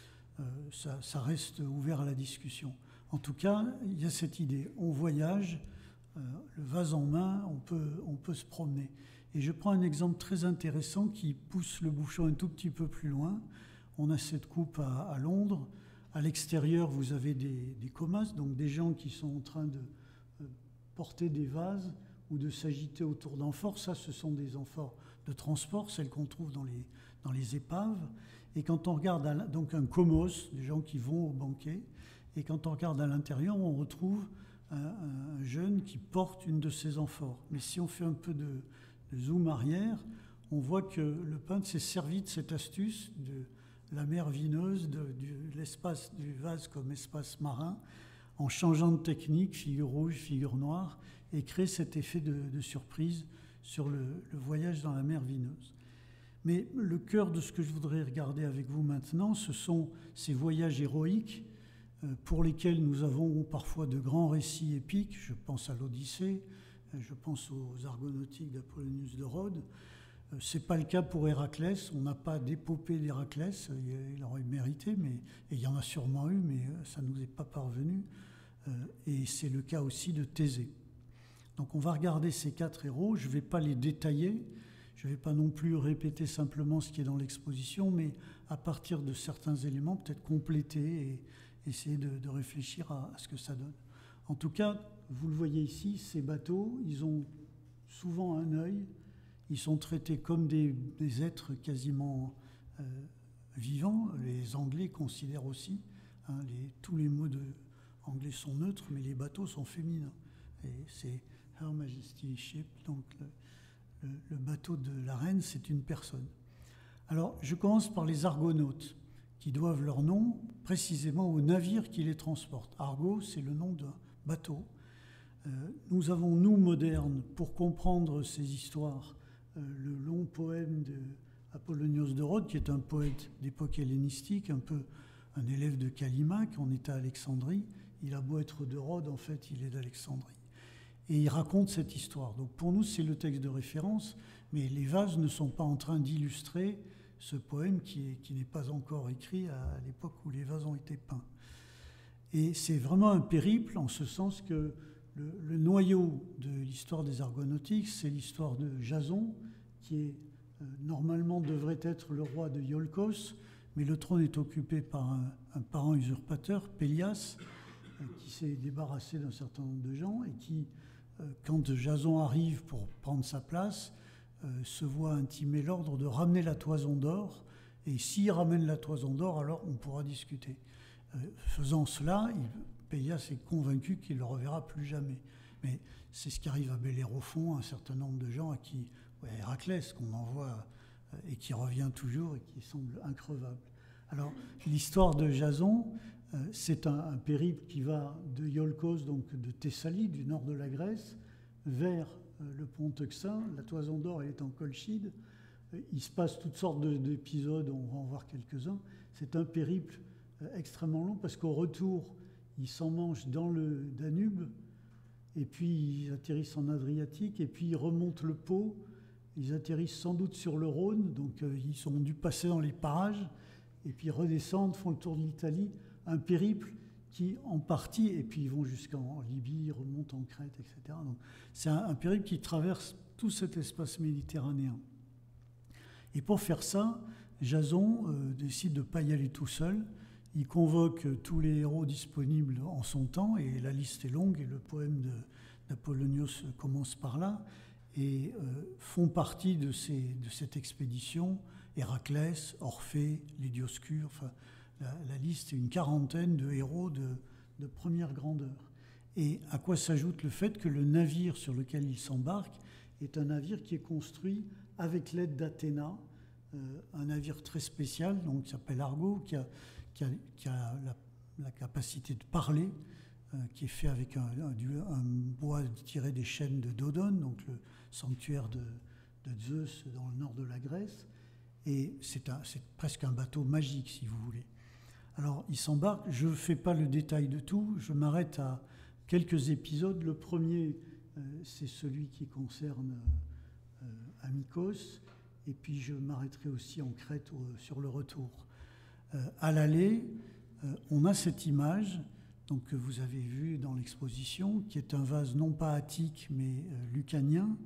Ça reste ouvert à la discussion. En tout cas, il y a cette idée. On voyage, le vase en main, on peut se promener. Et je prends un exemple très intéressant qui pousse le bouchon un tout petit peu plus loin. On a cette coupe à Londres. À l'extérieur, vous avez des comas, donc des gens qui sont en train de porter des vases ou de s'agiter autour d'amphores. Ça, ce sont des amphores de transport, celles qu'on trouve dans les épaves. Et quand on regarde, donc un comos, des gens qui vont au banquet, et quand on regarde à l'intérieur, on retrouve un jeune qui porte une de ces amphores. Mais si on fait un peu de zoom arrière, on voit que le peintre s'est servi de cette astuce de la mer vineuse, de l'espace du vase comme espace marin, en changeant de technique, figure rouge, figure noire, et créer cet effet de surprise sur le voyage dans la mer vineuse. Mais le cœur de ce que je voudrais regarder avec vous maintenant, ce sont ces voyages héroïques pour lesquels nous avons parfois de grands récits épiques. Je pense à l'Odyssée, je pense aux Argonautiques d'Apollonius de Rhodes. Ce n'est pas le cas pour Héraclès. On n'a pas d'épopée d'Héraclès. Il aurait mérité, et il y en a sûrement eu, mais ça ne nous est pas parvenu. Et c'est le cas aussi de Thésée. Donc on va regarder ces 4 héros. Je ne vais pas les détailler. Je ne vais pas non plus répéter simplement ce qui est dans l'exposition, mais à partir de certains éléments, peut-être compléter et essayer de réfléchir à ce que ça donne. En tout cas, vous le voyez ici, ces bateaux, ils ont souvent un œil, ils sont traités comme des êtres quasiment vivants. Les Anglais considèrent aussi, hein, tous les mots anglais sont neutres, mais les bateaux sont féminins. Et c'est Her Majesty's Ship, donc le bateau de la reine, c'est une personne. Alors, je commence par les argonautes, qui doivent leur nom précisément au navire qui les transporte. Argo, c'est le nom d'un bateau. Nous avons, nous, modernes, pour comprendre ces histoires, le long poème d'Apollonios de Rhodes, qui est un poète d'époque hellénistique, un peu un élève de Callimaque, on est à Alexandrie. Il a beau être de Rhodes, en fait, il est d'Alexandrie. Et il raconte cette histoire. Donc pour nous, c'est le texte de référence, mais les vases ne sont pas en train d'illustrer ce poème qui n'est pas encore écrit à l'époque où les vases ont été peints. Et c'est vraiment un périple en ce sens que le noyau de l'histoire des Argonautiques, c'est l'histoire de Jason, qui normalement devrait être le roi de Iolcos, mais le trône est occupé par un parent usurpateur, Pélias, qui s'est débarrassé d'un certain nombre de gens et qui, quand Jason arrive pour prendre sa place, se voit intimer l'ordre de ramener la toison d'or, et s'il ramène la toison d'or, alors on pourra discuter. Faisant cela, Pélias est convaincu qu'il ne le reverra plus jamais. Mais c'est ce qui arrive à Bellérophon, un certain nombre de gens à qui, Héraclès, qu'on envoie et qui revient toujours et qui semble increvable. Alors, l'histoire de Jason, c'est un périple qui va de Iolcos, donc de Thessalie, du nord de la Grèce, vers le pont Euxin. La toison d'or, elle est en Colchide. Il se passe toutes sortes d'épisodes, on va en voir quelques-uns. C'est un périple extrêmement long parce qu'au retour, ils s'emmanchent dans le Danube, et puis ils atterrissent en Adriatique, et puis ils remontent le Pô, ils atterrissent sans doute sur le Rhône, donc ils ont dû passer dans les parages, et puis redescendent, font le tour de l'Italie, un périple qui, en partie, et puis ils vont jusqu'en Libye, remontent en Crète, etc. Donc c'est un périple qui traverse tout cet espace méditerranéen. Et pour faire ça, Jason décide de ne pas y aller tout seul. Il convoque tous les héros disponibles en son temps, et la liste est longue, et le poème d'Apollonios commence par là, et font partie de cette expédition Héraclès, Orphée, les Dioscures, enfin, la liste est une quarantaine de héros de première grandeur. Et à quoi s'ajoute le fait que le navire sur lequel il s'embarque est un navire qui est construit avec l'aide d'Athéna, un navire très spécial, donc qui s'appelle Argo, qui a la capacité de parler, qui est fait avec un bois tiré des chênes de Dodone, donc le sanctuaire de Zeus dans le nord de la Grèce. Et c'est presque un bateau magique, si vous voulez. Alors, il s'embarque. Je ne fais pas le détail de tout. Je m'arrête à quelques épisodes. Le premier, c'est celui qui concerne Amykos. Et puis, je m'arrêterai aussi en Crète sur le retour. À l'aller, on a cette image donc, que vous avez vue dans l'exposition, qui est un vase non pas attique, mais lucanien,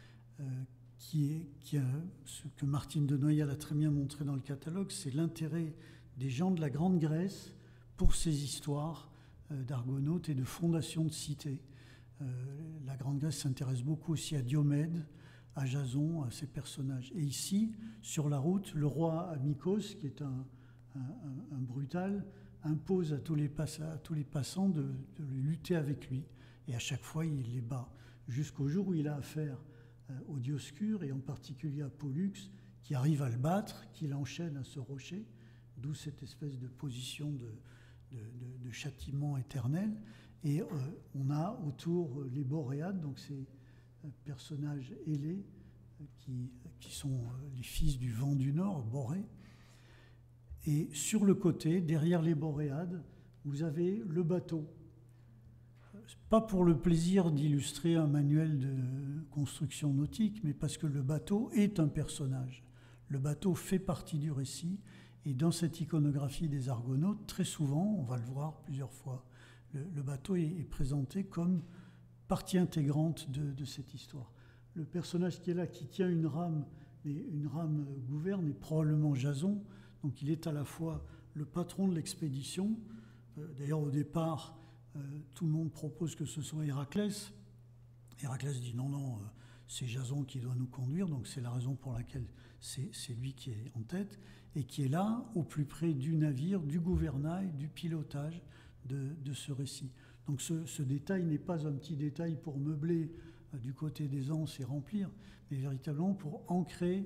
ce que Martine de Noailles a très bien montré dans le catalogue, c'est l'intérêt des gens de la Grande Grèce pour ces histoires d'argonautes et de fondation de cités. La Grande Grèce s'intéresse beaucoup aussi à Diomède, à Jason, à ces personnages. Et ici, sur la route, le roi Amykos, qui est un brutal, impose à tous les passants de lutter avec lui. Et à chaque fois, il les bat. Jusqu'au jour où il a affaire aux Dioscures, et en particulier à Pollux, qui arrive à le battre, qui l'enchaîne à ce rocher, d'où cette espèce de position de châtiment éternel. Et on a autour les Boréades, donc ces personnages ailés qui sont les fils du vent du Nord, Borée. Et sur le côté, derrière les Boréades, vous avez le bateau. Pas pour le plaisir d'illustrer un manuel de construction nautique, mais parce que le bateau est un personnage. Le bateau fait partie du récit, et dans cette iconographie des Argonautes, très souvent, on va le voir plusieurs fois, le bateau est présenté comme partie intégrante de cette histoire. Le personnage qui est là, qui tient une rame, mais une rame gouverne et probablement Jason. Donc il est à la fois le patron de l'expédition. D'ailleurs, au départ, tout le monde propose que ce soit Héraclès. Héraclès dit non, c'est Jason qui doit nous conduire, donc c'est la raison pour laquelle c'est lui qui est en tête, et qui est là, au plus près du navire, du gouvernail, du pilotage de ce récit. Donc ce détail n'est pas un petit détail pour meubler du côté des anses et remplir, mais véritablement pour ancrer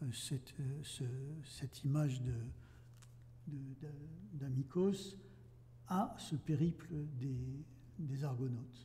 cette image d'Amicos à ce périple des Argonautes.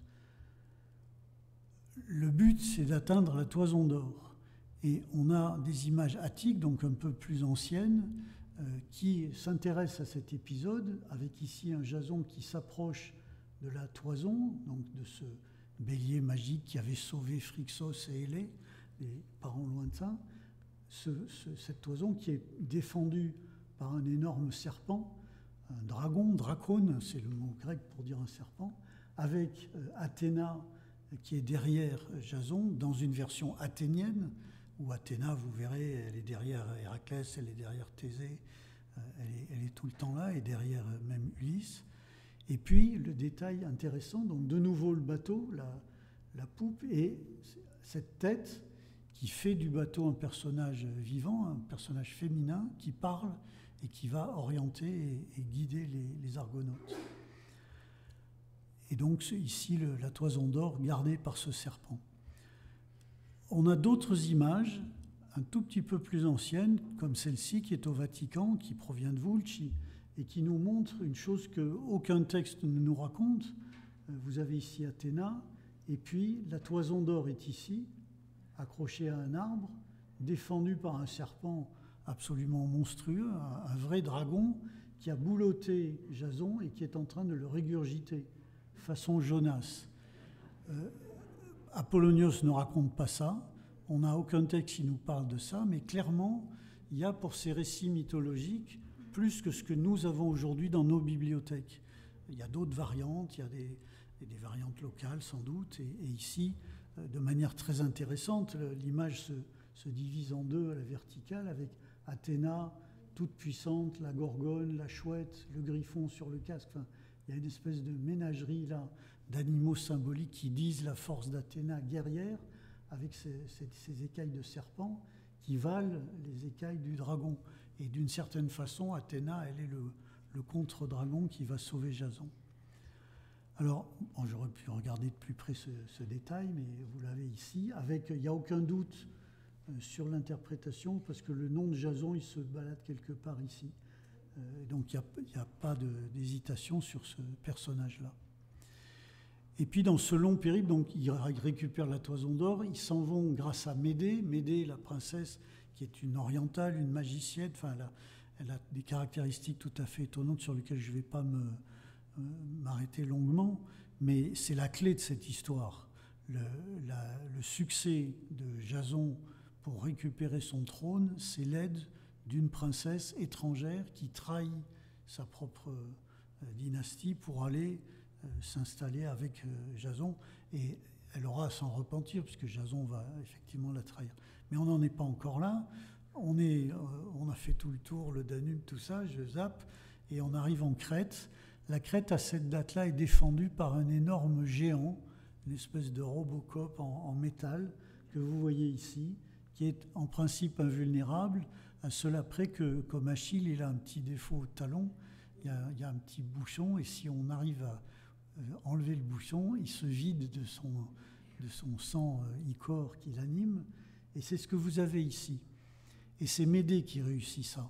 Le but, c'est d'atteindre la Toison d'Or. Et on a des images attiques, donc un peu plus anciennes, qui s'intéressent à cet épisode, avec ici un Jason qui s'approche de la Toison, donc de ce bélier magique qui avait sauvé Phrixos et Hélé, les parents lointains. Cette Toison qui est défendue par un énorme serpent, un dragon, dracone, c'est le mot grec pour dire un serpent, avec Athéna qui est derrière Jason, dans une version athénienne, où Athéna, vous verrez, elle est derrière Héraclès, elle est derrière Thésée, elle est tout le temps là, et derrière même Ulysse. Et puis, le détail intéressant, donc de nouveau le bateau, la poupe, et cette tête qui fait du bateau un personnage vivant, un personnage féminin, qui parle et qui va orienter et guider les Argonautes. Et donc ici, la Toison d'Or gardée par ce serpent. On a d'autres images, un tout petit peu plus anciennes, comme celle-ci qui est au Vatican, qui provient de Vulci, et qui nous montre une chose qu'aucun texte ne nous raconte. Vous avez ici Athéna, et puis la Toison d'Or est ici, accrochée à un arbre, défendue par un serpent absolument monstrueux, un vrai dragon, qui a boulotté Jason et qui est en train de le régurgiter, façon Jonas. Apollonios ne raconte pas ça, on n'a aucun texte qui nous parle de ça, mais clairement, il y a pour ces récits mythologiques plus que ce que nous avons aujourd'hui dans nos bibliothèques. Il y a d'autres variantes, il y a des variantes locales sans doute, et ici, de manière très intéressante, l'image se divise en deux à la verticale, avec Athéna, toute puissante, la gorgone, la chouette, le griffon sur le casque. Enfin, il y a une espèce de ménagerie là d'animaux symboliques qui disent la force d'Athéna guerrière, avec ces écailles de serpent qui valent les écailles du dragon. Et d'une certaine façon, Athéna, elle est le contre-dragon qui va sauver Jason. Alors, bon, j'aurais pu regarder de plus près ce détail, mais vous l'avez ici. Il n'y a aucun doute sur l'interprétation, parce que le nom de Jason, il se balade quelque part ici. Donc, il n'y a pas d'hésitation sur ce personnage-là. Et puis, dans ce long périple, donc, ils récupèrent la Toison d'Or. Ils s'en vont grâce à Médée. Médée, la princesse, qui est une orientale, une magicienne. Enfin, elle a des caractéristiques tout à fait étonnantes sur lesquelles je ne vais pas m'arrêter longuement. Mais c'est la clé de cette histoire. Le succès de Jason pour récupérer son trône, c'est l'aide d'une princesse étrangère qui trahit sa propre dynastie pour aller s'installer avec Jason, et elle aura à s'en repentir puisque Jason va effectivement la trahir. Mais on n'en est pas encore là. On a fait tout le tour, le Danube, tout ça, je zappe, et on arrive en Crète. La Crète, à cette date-là, est défendue par un énorme géant, une espèce de Robocop en métal que vous voyez ici, qui est en principe invulnérable, à cela près que, comme Achille, il a un petit défaut au talon, il y a un petit bouchon, et si on arrive à enlever le bouchon, il se vide de son sang ichor qui l'anime, et c'est ce que vous avez ici. Et c'est Médée qui réussit ça.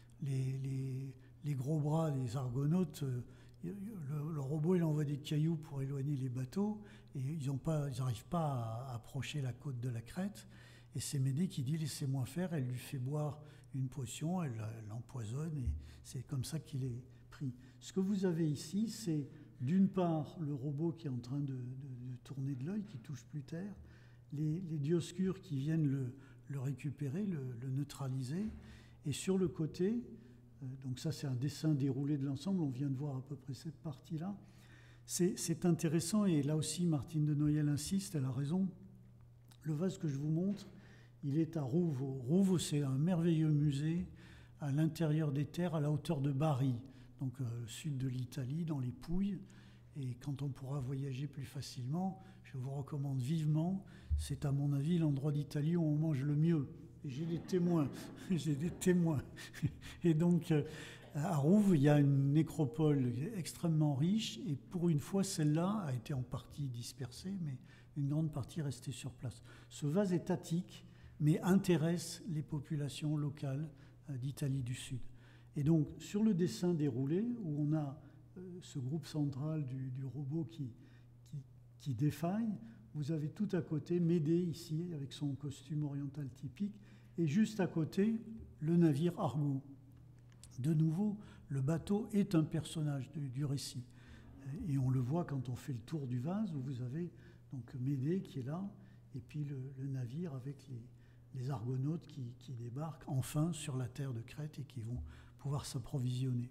Les gros bras des Argonautes, le robot, il envoie des cailloux pour éloigner les bateaux, et ils n'arrivent pas à approcher la côte de la Crète. Et c'est Médée qui dit « laissez-moi faire », elle lui fait boire une potion, elle l'empoisonne, et c'est comme ça qu'il est pris. Ce que vous avez ici, c'est d'une part le robot qui est en train de tourner de l'œil, qui touche plus terre, les Dioscures qui viennent le récupérer, le neutraliser, et sur le côté, donc ça c'est un dessin déroulé de l'ensemble, on vient de voir à peu près cette partie-là, c'est intéressant, et là aussi Martine de Noyelles insiste, elle a raison, le vase que je vous montre, Il est à Rouveau. Rouveau, c'est un merveilleux musée à l'intérieur des terres, à la hauteur de Bari, donc sud de l'Italie, dans les Pouilles. Et quand on pourra voyager plus facilement, je vous recommande vivement. C'est à mon avis l'endroit d'Italie où on mange le mieux. Et j'ai des témoins. J'ai des témoins. Et donc, à Rouve, il y a une nécropole extrêmement riche. Et pour une fois, celle-là a été en partie dispersée, mais une grande partie restée sur place. Ce vase est attique, mais intéresse les populations locales d'Italie du Sud. Et donc, sur le dessin déroulé, où on a ce groupe central du robot qui défaille, vous avez tout à côté Médée ici, avec son costume oriental typique, et juste à côté, le navire Argo. De nouveau, le bateau est un personnage du récit. Et on le voit quand on fait le tour du vase, où vous avez donc Médée qui est là, et puis le navire avec les argonautes qui débarquent enfin sur la terre de Crète et qui vont pouvoir s'approvisionner.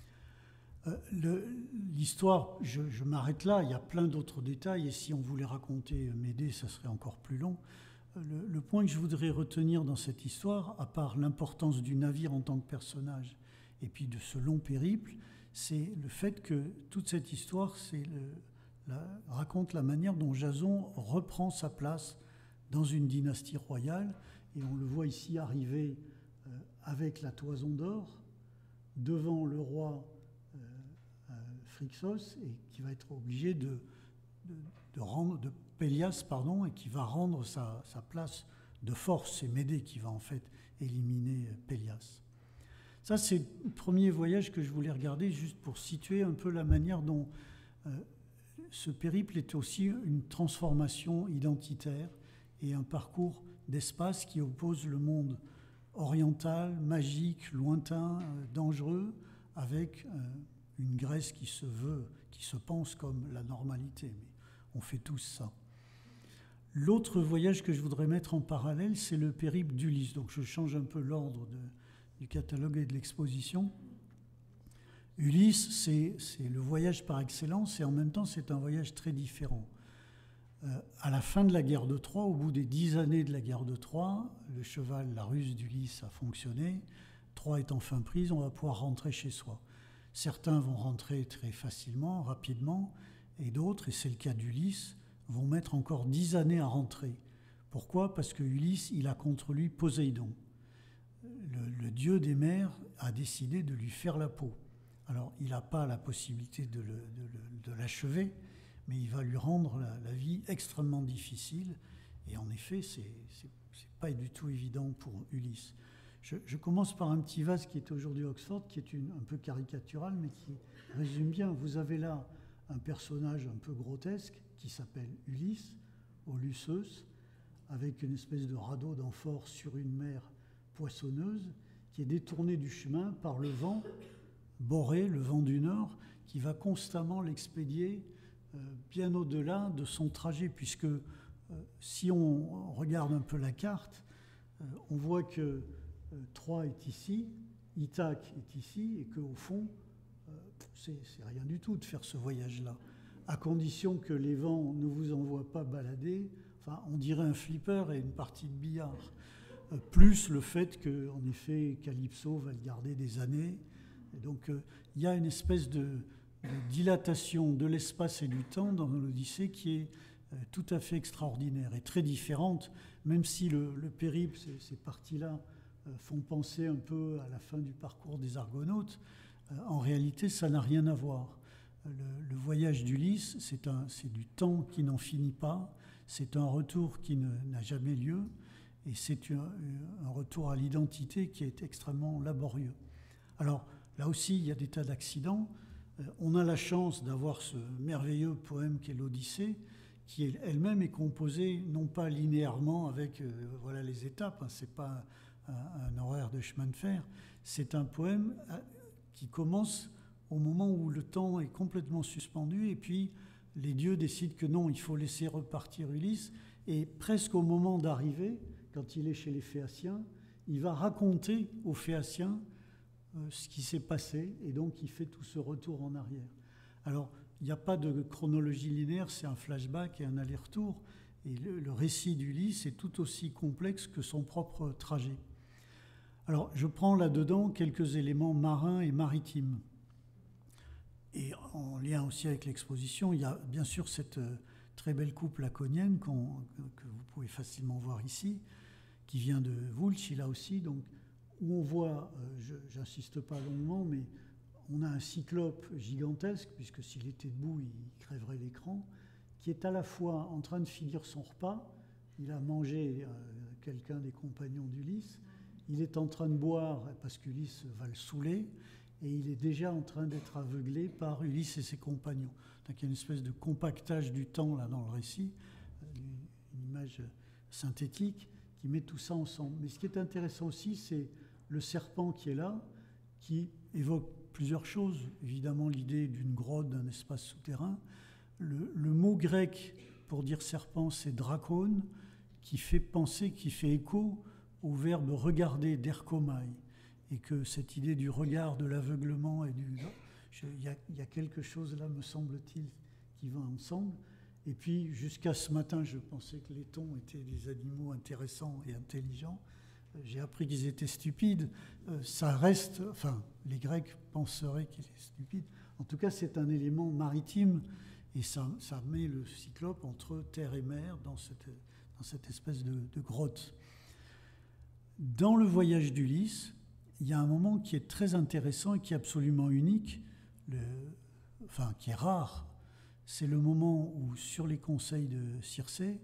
L'histoire, je m'arrête là, il y a plein d'autres détails, et si on voulait raconter Médée, ça serait encore plus long. Le point que je voudrais retenir dans cette histoire, à part l'importance du navire en tant que personnage, et puis de ce long périple, c'est le fait que toute cette histoire raconte la manière dont Jason reprend sa place dans une dynastie royale, et on le voit ici arriver avec la toison d'or, devant le roi Phrixos, et qui va être obligé de Pélias, et qui va rendre sa place de force. C'est Médée qui va en fait éliminer Pélias. Ça, c'est le premier voyage que je voulais regarder, juste pour situer un peu la manière dont ce périple est aussi une transformation identitaire et un parcours d'espace qui oppose le monde oriental, magique, lointain, dangereux, avec une Grèce qui se pense comme la normalité. Mais on fait tous ça. L'autre voyage que je voudrais mettre en parallèle, c'est le périple d'Ulysse. Donc je change un peu l'ordre du catalogue et de l'exposition. Ulysse, c'est le voyage par excellence, et en même temps, c'est un voyage très différent. À la fin de la guerre de Troie, au bout des 10 années de la guerre de Troie, le cheval, la ruse d'Ulysse a fonctionné. Troie est enfin prise, on va pouvoir rentrer chez soi. Certains vont rentrer très facilement, rapidement, et d'autres, et c'est le cas d'Ulysse, vont mettre encore 10 années à rentrer. Pourquoi ? Parce que Ulysse, il a contre lui Poséidon. Le dieu des mers a décidé de lui faire la peau. Alors, il n'a pas la possibilité de l'achever, mais il va lui rendre la vie extrêmement difficile. Et en effet, c'est pas du tout évident pour Ulysse. Je commence par un petit vase qui est aujourd'hui à Oxford, qui est un peu caricatural, mais qui résume bien. Vous avez là un personnage un peu grotesque qui s'appelle Ulysse, Ulysses, avec une espèce de radeau d'amphore sur une mer poissonneuse, qui est détourné du chemin par le vent, Borée, le vent du Nord, qui va constamment l'expédier bien au-delà de son trajet, puisque si on regarde un peu la carte, on voit que Troie est ici, Ithaque est ici, et qu'au fond, c'est rien du tout de faire ce voyage-là, à condition que les vents ne vous envoient pas balader. Enfin, on dirait un flipper et une partie de billard, plus le fait qu'en effet, Calypso va le garder des années. Et donc, il y a une espèce de dilatation de l'espace et du temps dans l'Odyssée qui est tout à fait extraordinaire et très différente, même si le périple, ces parties-là, font penser un peu à la fin du parcours des Argonautes. En réalité, ça n'a rien à voir. Le voyage d'Ulysse, c'est du temps qui n'en finit pas, c'est un retour qui n'a jamais lieu, et c'est un retour à l'identité qui est extrêmement laborieux. Alors, là aussi, il y a des tas d'accidents. On a la chance d'avoir ce merveilleux poème qu'est l'Odyssée, qui elle-même est composée non pas linéairement avec voilà les étapes, hein, c'est pas un horaire de chemin de fer, c'est un poème qui commence au moment où le temps est complètement suspendu, et puis les dieux décident que non, il faut laisser repartir Ulysse, et presque au moment d'arriver, quand il est chez les Phéaciens, il va raconter aux Phéaciens ce qui s'est passé, et donc il fait tout ce retour en arrière. Alors, il n'y a pas de chronologie linéaire, c'est un flashback et un aller-retour, Et le récit d'Ulysse est tout aussi complexe que son propre trajet. Alors, je prends là-dedans quelques éléments marins et maritimes. Et en lien aussi avec l'exposition, il y a bien sûr cette très belle coupe laconienne que vous pouvez facilement voir ici, qui vient de Vulci, là aussi, donc, où on voit, j'insiste pas longuement, mais on a un cyclope gigantesque, puisque s'il était debout, il crèverait l'écran, qui est à la fois en train de finir son repas, il a mangé quelqu'un des compagnons d'Ulysse, il est en train de boire, parce qu'Ulysse va le saouler, et il est déjà en train d'être aveuglé par Ulysse et ses compagnons. Donc il y a une espèce de compactage du temps là dans le récit, une image synthétique qui met tout ça ensemble. Mais ce qui est intéressant aussi, c'est le serpent qui est là, qui évoque plusieurs choses. Évidemment, l'idée d'une grotte, d'un espace souterrain. Le mot grec pour dire serpent, c'est drakon, qui fait penser, qui fait écho au verbe regarder, derkomai. Et que cette idée du regard, de l'aveuglement, il y a quelque chose là, me semble-t-il, qui va ensemble. Et puis, jusqu'à ce matin, je pensais que les thons étaient des animaux intéressants et intelligents. J'ai appris qu'ils étaient stupides. Ça reste... Enfin, les Grecs penseraient qu'il est stupide. En tout cas, c'est un élément maritime et ça met le cyclope entre terre et mer dans cette espèce de grotte. Dans le voyage d'Ulysse, il y a un moment qui est très intéressant et qui est absolument unique, qui est rare. C'est le moment où, sur les conseils de Circé,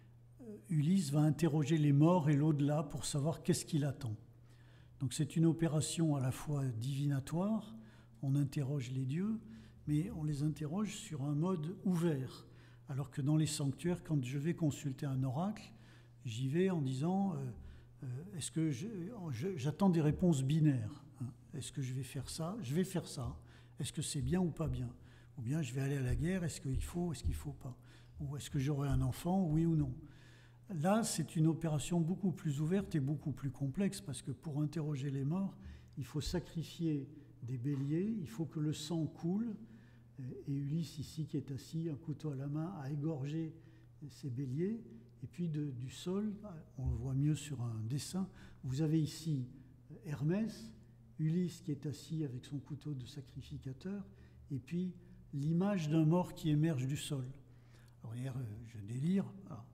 Ulysse va interroger les morts et l'au-delà pour savoir qu'est-ce qu'il attend. Donc c'est une opération à la fois divinatoire, on interroge les dieux, mais on les interroge sur un mode ouvert. Alors que dans les sanctuaires, quand je vais consulter un oracle, j'y vais en disant est-ce que j'attends des réponses binaires, hein. Est-ce que je vais faire ça? Je vais faire ça. Est-ce que c'est bien ou pas bien? Ou bien je vais aller à la guerre, est-ce qu'il faut pas? Ou est-ce que j'aurai un enfant, oui ou non? Là, c'est une opération beaucoup plus ouverte et beaucoup plus complexe, parce que pour interroger les morts, il faut sacrifier des béliers, il faut que le sang coule, et Ulysse, ici, qui est assis, un couteau à la main, a égorgé ces béliers, et puis du sol, on le voit mieux sur un dessin, vous avez ici Hermès, Ulysse qui est assis avec son couteau de sacrificateur, et puis l'image d'un mort qui émerge du sol. Alors hier, je délire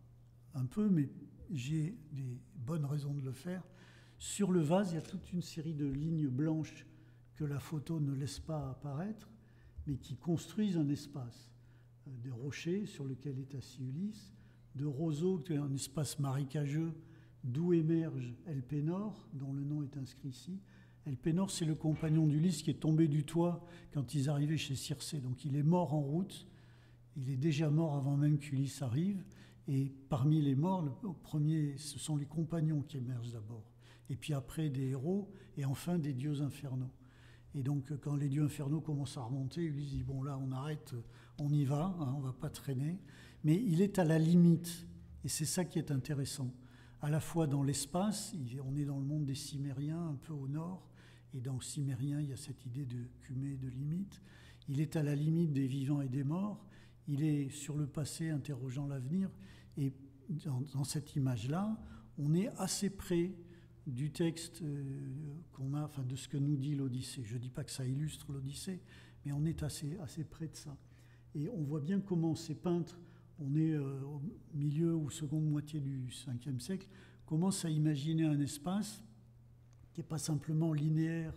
un peu, mais j'ai des bonnes raisons de le faire. Sur le vase, il y a toute une série de lignes blanches que la photo ne laisse pas apparaître, mais qui construisent un espace. Des rochers sur lesquels est assis Ulysse, de roseaux, qui est un espace marécageux, d'où émerge Elpénor, dont le nom est inscrit ici. Elpénor, c'est le compagnon d'Ulysse qui est tombé du toit quand ils arrivaient chez Circé. Donc il est mort en route, il est déjà mort avant même qu'Ulysse arrive, et parmi les morts, le premier, ce sont les compagnons qui émergent d'abord, et puis après des héros, et enfin des dieux infernaux. Et donc quand les dieux infernaux commencent à remonter, Ulysse dit, bon là on arrête, on y va, hein, on ne va pas traîner, mais il est à la limite, et c'est ça qui est intéressant. À la fois dans l'espace, on est dans le monde des Cimériens, un peu au nord, et dans Cimérien, il y a cette idée de cumée, de limite. Il est à la limite des vivants et des morts, il est sur le passé, interrogeant l'avenir, et dans cette image-là, on est assez près du texte qu'on a, enfin de ce que nous dit l'Odyssée. Je ne dis pas que ça illustre l'Odyssée, mais on est assez près de ça. Et on voit bien comment ces peintres, on est au milieu ou seconde moitié du 5e siècle, commencent à imaginer un espace qui n'est pas simplement linéaire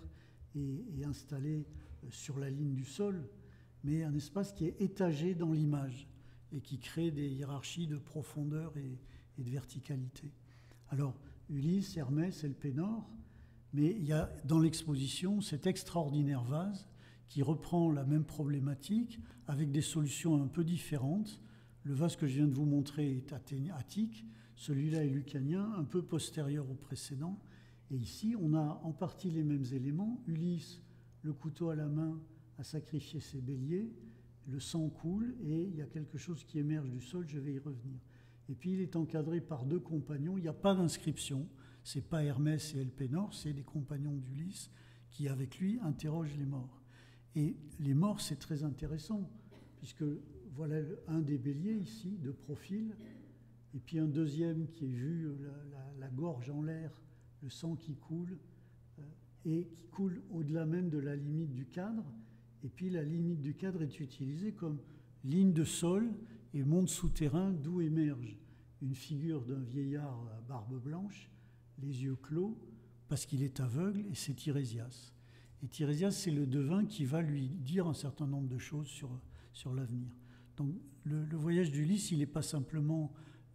et installé sur la ligne du sol, mais un espace qui est étagé dans l'image et qui crée des hiérarchies de profondeur et de verticalité. Alors, Ulysse, Hermès, Elpénor, mais il y a dans l'exposition cet extraordinaire vase qui reprend la même problématique avec des solutions un peu différentes. Le vase que je viens de vous montrer est attique, celui-là est lucanien, un peu postérieur au précédent. Et ici, on a en partie les mêmes éléments. Ulysse, le couteau à la main, a sacrifié ses béliers, le sang coule et il y a quelque chose qui émerge du sol, je vais y revenir. Et puis il est encadré par deux compagnons, il n'y a pas d'inscription, ce n'est pas Hermès et Elpénor, c'est des compagnons d'Ulysse qui, avec lui, interrogent les morts. Et les morts, c'est très intéressant, puisque voilà un des béliers ici, de profil, Et puis un deuxième qui est vu, la gorge en l'air, le sang qui coule, et qui coule au-delà même de la limite du cadre. Et puis la limite du cadre est utilisée comme ligne de sol et monde souterrain d'où émerge une figure d'un vieillard à barbe blanche, les yeux clos, parce qu'il est aveugle, et c'est Tirésias. Et Tirésias, c'est le devin qui va lui dire un certain nombre de choses sur l'avenir. Donc le voyage d'Ulysse, il n'est pas simplement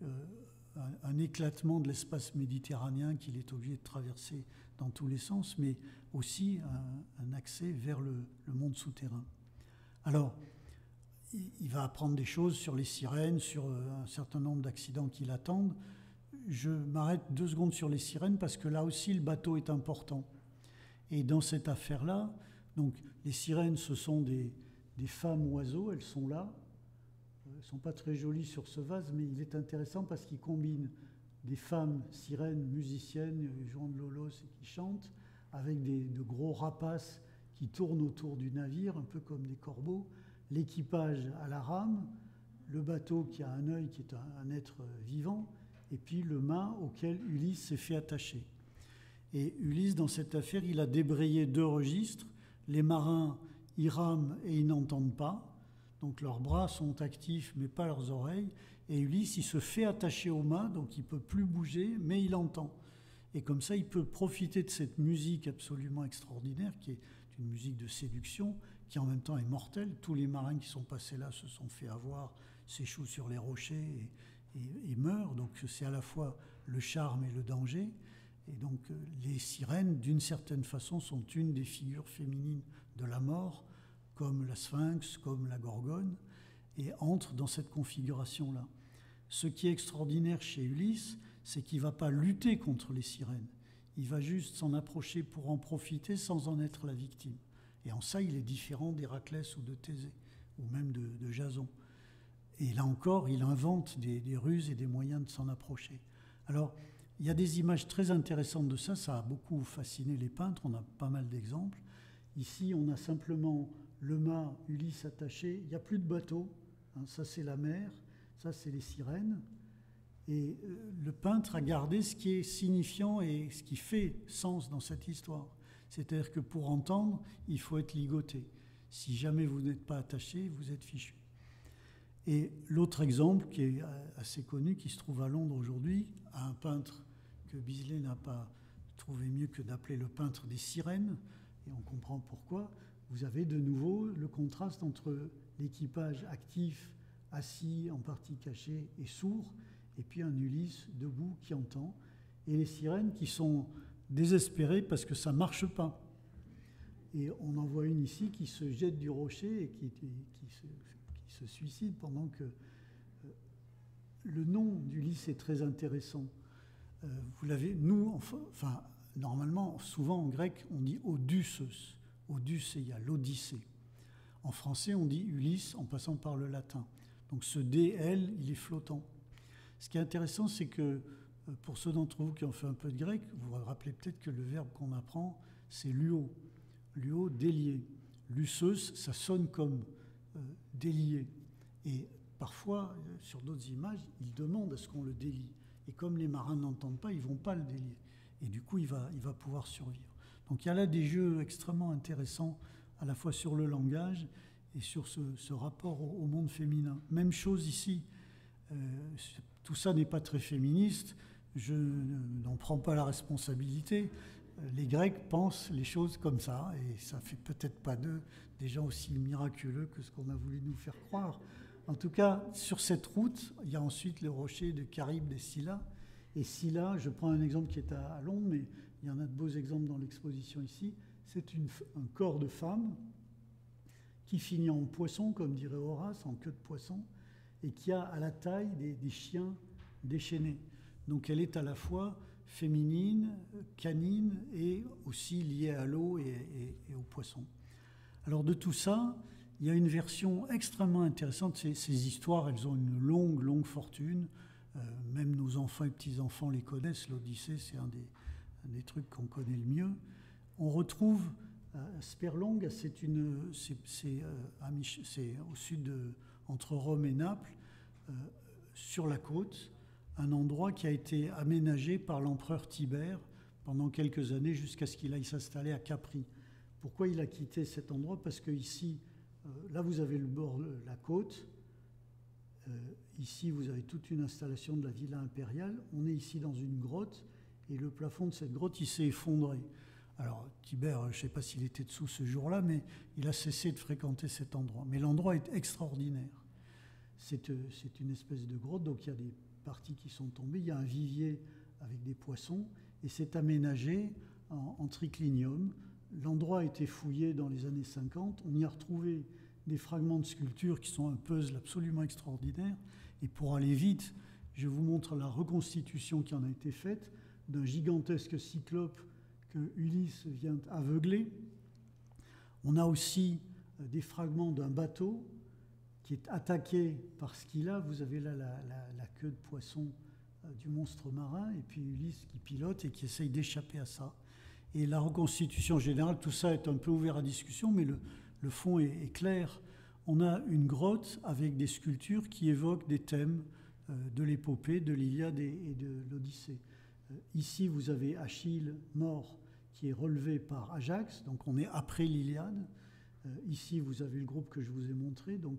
un éclatement de l'espace méditerranéen qu'il est obligé de traverser dans tous les sens, mais aussi un accès vers le monde souterrain. Alors, il va apprendre des choses sur les sirènes, sur un certain nombre d'accidents qui l'attendent. Je m'arrête 2 secondes sur les sirènes parce que là aussi, le bateau est important. Et dans cette affaire-là, donc les sirènes, ce sont des femmes oiseaux, elles sont là. Elles ne sont pas très jolies sur ce vase, mais il est intéressant parce qu'il combine des femmes sirènes, musiciennes, jouant de l'olos et qui chantent, avec de gros rapaces qui tournent autour du navire, un peu comme des corbeaux, l'équipage à la rame, le bateau qui a un œil, qui est un être vivant, et puis le mât auquel Ulysse s'est fait attacher. Et Ulysse, dans cette affaire, il a débrayé 2 registres. Les marins, ils rament et ils n'entendent pas. Donc leurs bras sont actifs, mais pas leurs oreilles. Et Ulysse, il se fait attacher au mât, donc il ne peut plus bouger, mais il entend. Et comme ça, il peut profiter de cette musique absolument extraordinaire, qui est une musique de séduction, qui en même temps est mortelle. Tous les marins qui sont passés là se sont fait avoir, s'échouent sur les rochers et meurent. Donc c'est à la fois le charme et le danger. Et donc les sirènes, d'une certaine façon, sont une des figures féminines de la mort, comme la Sphinx, comme la Gorgone, et entrent dans cette configuration-là. Ce qui est extraordinaire chez Ulysse, c'est qu'il ne va pas lutter contre les sirènes. Il va juste s'en approcher pour en profiter sans en être la victime. Et en ça, il est différent d'Héraclès ou de Thésée, ou même de Jason. Et là encore, il invente des ruses et des moyens de s'en approcher. Alors, il y a des images très intéressantes de ça. Ça a beaucoup fasciné les peintres. On a pas mal d'exemples. Ici, on a simplement le mât, Ulysse attaché. Il n'y a plus de bateau. Ça, c'est la mer. Ça, c'est les sirènes. Et le peintre a gardé ce qui est signifiant et ce qui fait sens dans cette histoire. C'est-à-dire que pour entendre, il faut être ligoté. Si jamais vous n'êtes pas attaché, vous êtes fichu. Et l'autre exemple, qui est assez connu, qui se trouve à Londres aujourd'hui, un peintre que Bisley n'a pas trouvé mieux que d'appeler le peintre des sirènes, et on comprend pourquoi, vous avez de nouveau le contraste entre l'équipage actif, assis, en partie caché et sourd, et puis un Ulysse debout qui entend, et les sirènes qui sont désespérées parce que ça ne marche pas. Et on en voit une ici qui se jette du rocher et qui se suicide pendant que le nom d'Ulysse est très intéressant. Vous l'avez, nous, enfin, normalement, souvent en grec, on dit Odysseus. Odysseus, il y a l'Odyssée. En français, on dit Ulysse en passant par le latin. Donc ce DL, il est flottant. Ce qui est intéressant, c'est que pour ceux d'entre vous qui ont fait un peu de grec, vous vous rappelez peut-être que le verbe qu'on apprend, c'est luo. Luo, délier. Luceus, ça sonne comme délier. Et parfois, sur d'autres images, ils demandent à ce qu'on le délie. Et comme les marins n'entendent pas, ils ne vont pas le délier. Et du coup, il va pouvoir survivre. Donc il y a là des jeux extrêmement intéressants, à la fois sur le langage et sur ce rapport au monde féminin. Même chose ici. Tout ça n'est pas très féministe. Je n'en prends pas la responsabilité. Les Grecs pensent les choses comme ça, et ça fait peut-être pas d'eux des gens aussi miraculeux que ce qu'on a voulu nous faire croire. En tout cas, sur cette route, il y a ensuite le rocher de Charybde et Scylla. Et Scylla, je prends un exemple qui est à Londres, mais il y en a de beaux exemples dans l'exposition ici. C'est un corps de femme qui finit en poisson, comme dirait Horace, en queue de poisson, et qui a à la taille des chiens déchaînés. Donc elle est à la fois féminine, canine et aussi liée à l'eau et aux poissons. Alors de tout ça, il y a une version extrêmement intéressante. Ces histoires, elles ont une longue fortune. Même nos enfants et petits-enfants les connaissent. L'Odyssée, c'est un des trucs qu'on connaît le mieux. On retrouve Sperlongue, c'est au sud entre Rome et Naples, sur la côte, un endroit qui a été aménagé par l'empereur Tibère pendant quelques années jusqu'à ce qu'il aille s'installer à Capri. Pourquoi il a quitté cet endroit? Parce que ici, là vous avez le bord de la côte, ici vous avez toute une installation de la villa impériale, on est ici dans une grotte et le plafond de cette grotte il s'est effondré. Alors Tibère, je ne sais pas s'il était dessous ce jour-là, mais il a cessé de fréquenter cet endroit. Mais l'endroit est extraordinaire. C'est une espèce de grotte, donc il y a des parties qui sont tombées, il y a un vivier avec des poissons, et c'est aménagé en triclinium. L'endroit a été fouillé dans les années 50, on y a retrouvé des fragments de sculpture qui sont un puzzle absolument extraordinaire, et pour aller vite, je vous montre la reconstitution qui en a été faite d'un gigantesque cyclope que Ulysse vient aveugler. On a aussi des fragments d'un bateau qui est attaqué par Scylla. Vous avez là la queue de poisson du monstre marin, et puis Ulysse qui pilote et qui essaye d'échapper à ça. Et la reconstitution générale, tout ça est un peu ouvert à discussion, mais le fond est clair. On a une grotte avec des sculptures qui évoquent des thèmes de l'épopée, de l'Iliade et de l'Odyssée. Ici, vous avez Achille mort qui est relevé par Ajax, donc on est après l'Iliade. Ici, vous avez le groupe que je vous ai montré, donc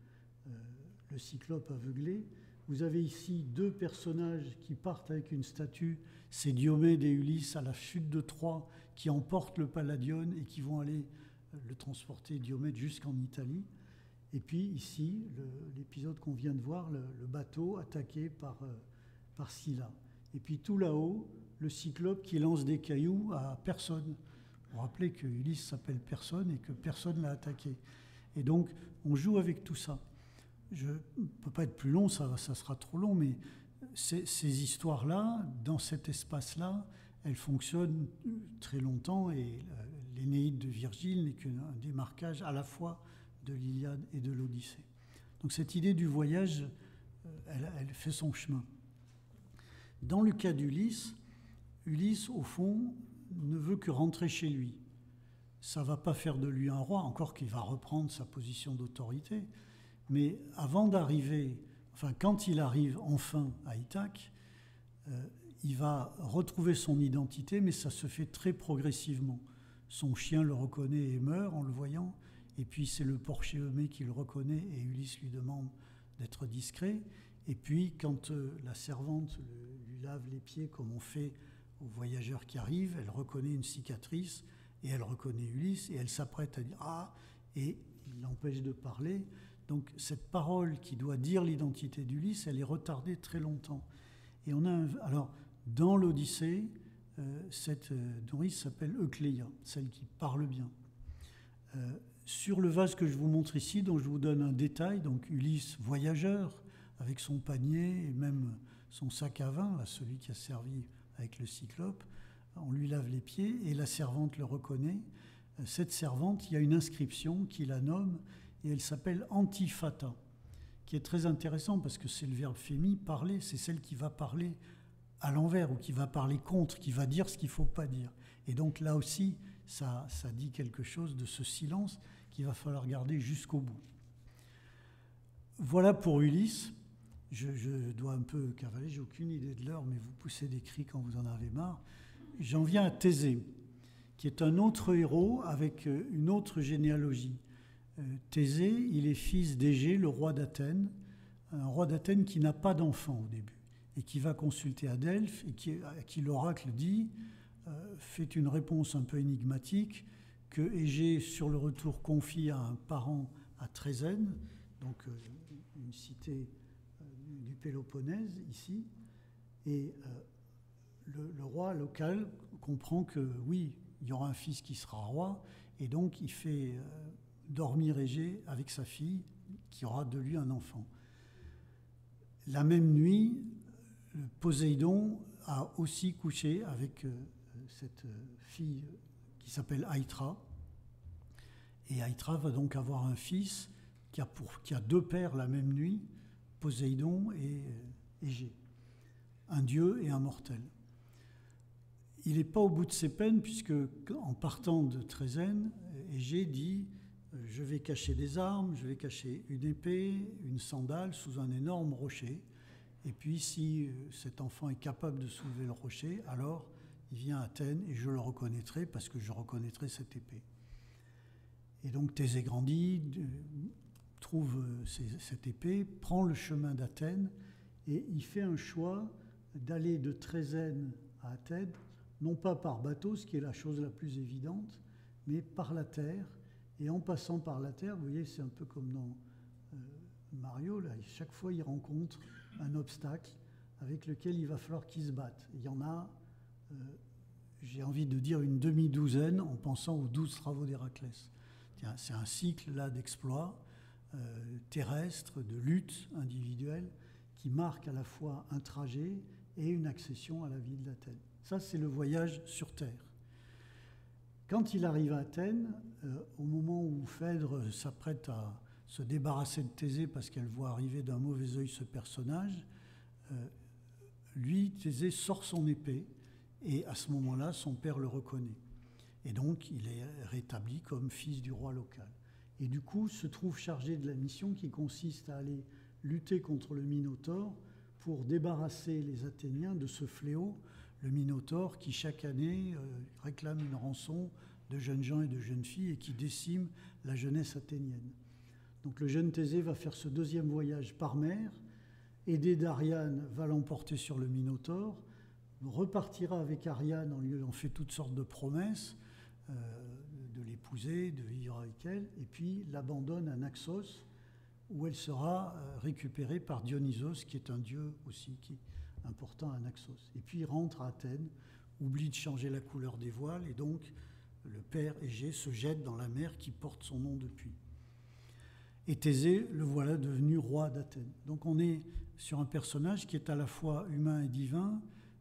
le cyclope aveuglé. Vous avez ici deux personnages qui partent avec une statue, c'est Diomède et Ulysse à la chute de Troie, qui emportent le Palladion et qui vont aller le transporter, Diomède, jusqu'en Italie. Et puis ici, l'épisode qu'on vient de voir, le bateau attaqué par Scylla. Et puis tout là-haut, le cyclope qui lance des cailloux à personne. Vous vous rappelez que Ulysse s'appelle personne et que personne ne l'a attaqué. Et donc, on joue avec tout ça. Je ne peux pas être plus long, ça sera trop long, mais ces histoires-là, dans cet espace-là, elles fonctionnent très longtemps, et l'Énéide de Virgile n'est qu'un démarquage à la fois de l'Iliade et de l'Odyssée. Donc cette idée du voyage, elle fait son chemin. Dans le cas d'Ulysse, Ulysse, au fond, ne veut que rentrer chez lui. Ça ne va pas faire de lui un roi, encore qu'il va reprendre sa position d'autorité. Mais avant d'arriver, enfin quand il arrive enfin à Ithaque, il va retrouver son identité, mais ça se fait très progressivement. Son chien le reconnaît et meurt en le voyant, et puis c'est le porcher-aimé qui le reconnaît, et Ulysse lui demande d'être discret. Et puis quand la servante lui lave les pieds, comme on fait aux voyageurs qui arrivent, elle reconnaît une cicatrice, et elle reconnaît Ulysse, et elle s'apprête à dire « Ah !» et il l'empêche de parler. Donc cette parole qui doit dire l'identité d'Ulysse, elle est retardée très longtemps. Et on a alors dans l'Odyssée, cette nourrice s'appelle Eucléia, celle qui parle bien. Sur le vase que je vous montre ici, dont je vous donne un détail, donc Ulysse voyageur avec son panier et même son sac à vin, là, celui qui a servi avec le cyclope, on lui lave les pieds et la servante le reconnaît. Cette servante, il y a une inscription qui la nomme, et elle s'appelle Antiphata, qui est très intéressant parce que c'est le verbe féminin, parler, c'est celle qui va parler à l'envers ou qui va parler contre, qui va dire ce qu'il ne faut pas dire. Et donc là aussi, ça dit quelque chose de ce silence qu'il va falloir garder jusqu'au bout. Voilà pour Ulysse. Je dois un peu cavaler, j'ai aucune idée de l'heure, mais vous poussez des cris quand vous en avez marre. J'en viens à Thésée, qui est un autre héros avec une autre généalogie. Thésée, il est fils d'Égée, le roi d'Athènes, un roi d'Athènes qui n'a pas d'enfant au début, et qui va consulter à Delphes, et à qui l'oracle dit, fait une réponse un peu énigmatique, que Égée, sur le retour, confie à un parent à Trésène, donc une cité du Péloponnèse, ici, et le roi local comprend que, oui, il y aura un fils qui sera roi, et donc il fait dormir Égée avec sa fille, qui aura de lui un enfant. La même nuit, Poséidon a aussi couché avec cette fille qui s'appelle Aïtra, et Aïtra va donc avoir un fils qui a deux pères la même nuit, Poséidon et Égée, un dieu et un mortel. Il n'est pas au bout de ses peines, puisque en partant de Trésène, Égée dit « Je vais cacher des armes, je vais cacher une épée, une sandale sous un énorme rocher, Et puis, si cet enfant est capable de soulever le rocher, alors il vient à Athènes et je le reconnaîtrai parce que je reconnaîtrai cette épée. Et donc Thésée grandit, trouve cette épée, prend le chemin d'Athènes et il fait un choix d'aller de Trézène à Athènes, non pas par bateau, ce qui est la chose la plus évidente, mais par la terre. Et en passant par la terre, vous voyez, c'est un peu comme dans Mario, là, chaque fois il rencontre un obstacle avec lequel il va falloir qu'il se batte. Il y en a, j'ai envie de dire, une demi-douzaine en pensant aux 12 travaux d'Héraclès. C'est un cycle là d'exploits terrestres, de lutte individuelle, qui marque à la fois un trajet et une accession à la ville d'Athènes. Ça, c'est le voyage sur Terre. Quand il arrive à Athènes, au moment où Phèdre s'apprête à se débarrasser de Thésée parce qu'elle voit arriver d'un mauvais œil ce personnage, lui, Thésée, sort son épée et à ce moment-là, son père le reconnaît. Et donc, il est rétabli comme fils du roi local. Et du coup, se trouve chargé de la mission qui consiste à aller lutter contre le Minotaure pour débarrasser les Athéniens de ce fléau, le Minotaure qui, chaque année, réclame une rançon de jeunes gens et de jeunes filles et qui décime la jeunesse athénienne. Donc le jeune Thésée va faire ce deuxième voyage par mer, aidé d'Ariane, va l'emporter sur le Minotaure, repartira avec Ariane en lui ayant fait toutes sortes de promesses, de l'épouser, de vivre avec elle, et puis l'abandonne à Naxos, où elle sera récupérée par Dionysos, qui est un dieu aussi qui est important à Naxos. Et puis il rentre à Athènes, oublie de changer la couleur des voiles, et donc le père Égée se jette dans la mer qui porte son nom depuis. Et Thésée, le voilà devenu roi d'Athènes. Donc on est sur un personnage qui est à la fois humain et divin,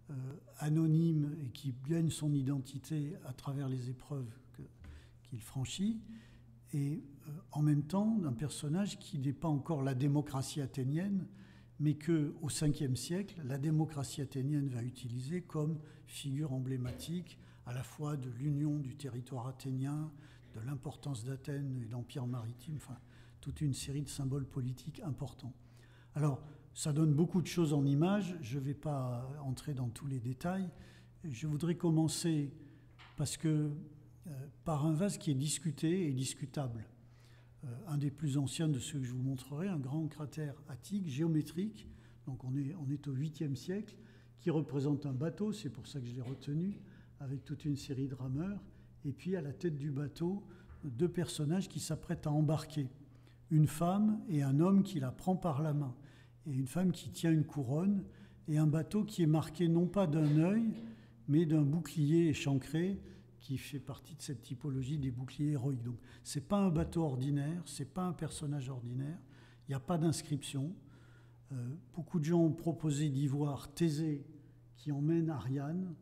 anonyme et qui gagne son identité à travers les épreuves qu'il franchit, et en même temps d'un personnage qui n'est pas encore la démocratie athénienne, mais qu'au 5e siècle, la démocratie athénienne va utiliser comme figure emblématique à la fois de l'union du territoire athénien, de l'importance d'Athènes et de l'empire maritime, enfin toute une série de symboles politiques importants. Alors, ça donne beaucoup de choses en images, je ne vais pas entrer dans tous les détails. Je voudrais commencer parce que par un vase qui est discuté et discutable. Un des plus anciens de ceux que je vous montrerai, un grand cratère attique, géométrique, donc on est au 8e siècle, qui représente un bateau, c'est pour ça que je l'ai retenu, avec toute une série de rameurs, et puis à la tête du bateau, 2 personnages qui s'apprêtent à embarquer. Une femme et un homme qui la prend par la main, et une femme qui tient une couronne, et un bateau qui est marqué non pas d'un œil, mais d'un bouclier échancré, qui fait partie de cette typologie des boucliers héroïques. Donc, ce n'est pas un bateau ordinaire, ce n'est pas un personnage ordinaire, il n'y a pas d'inscription. Beaucoup de gens ont proposé d'y voir Thésée qui emmène Ariane,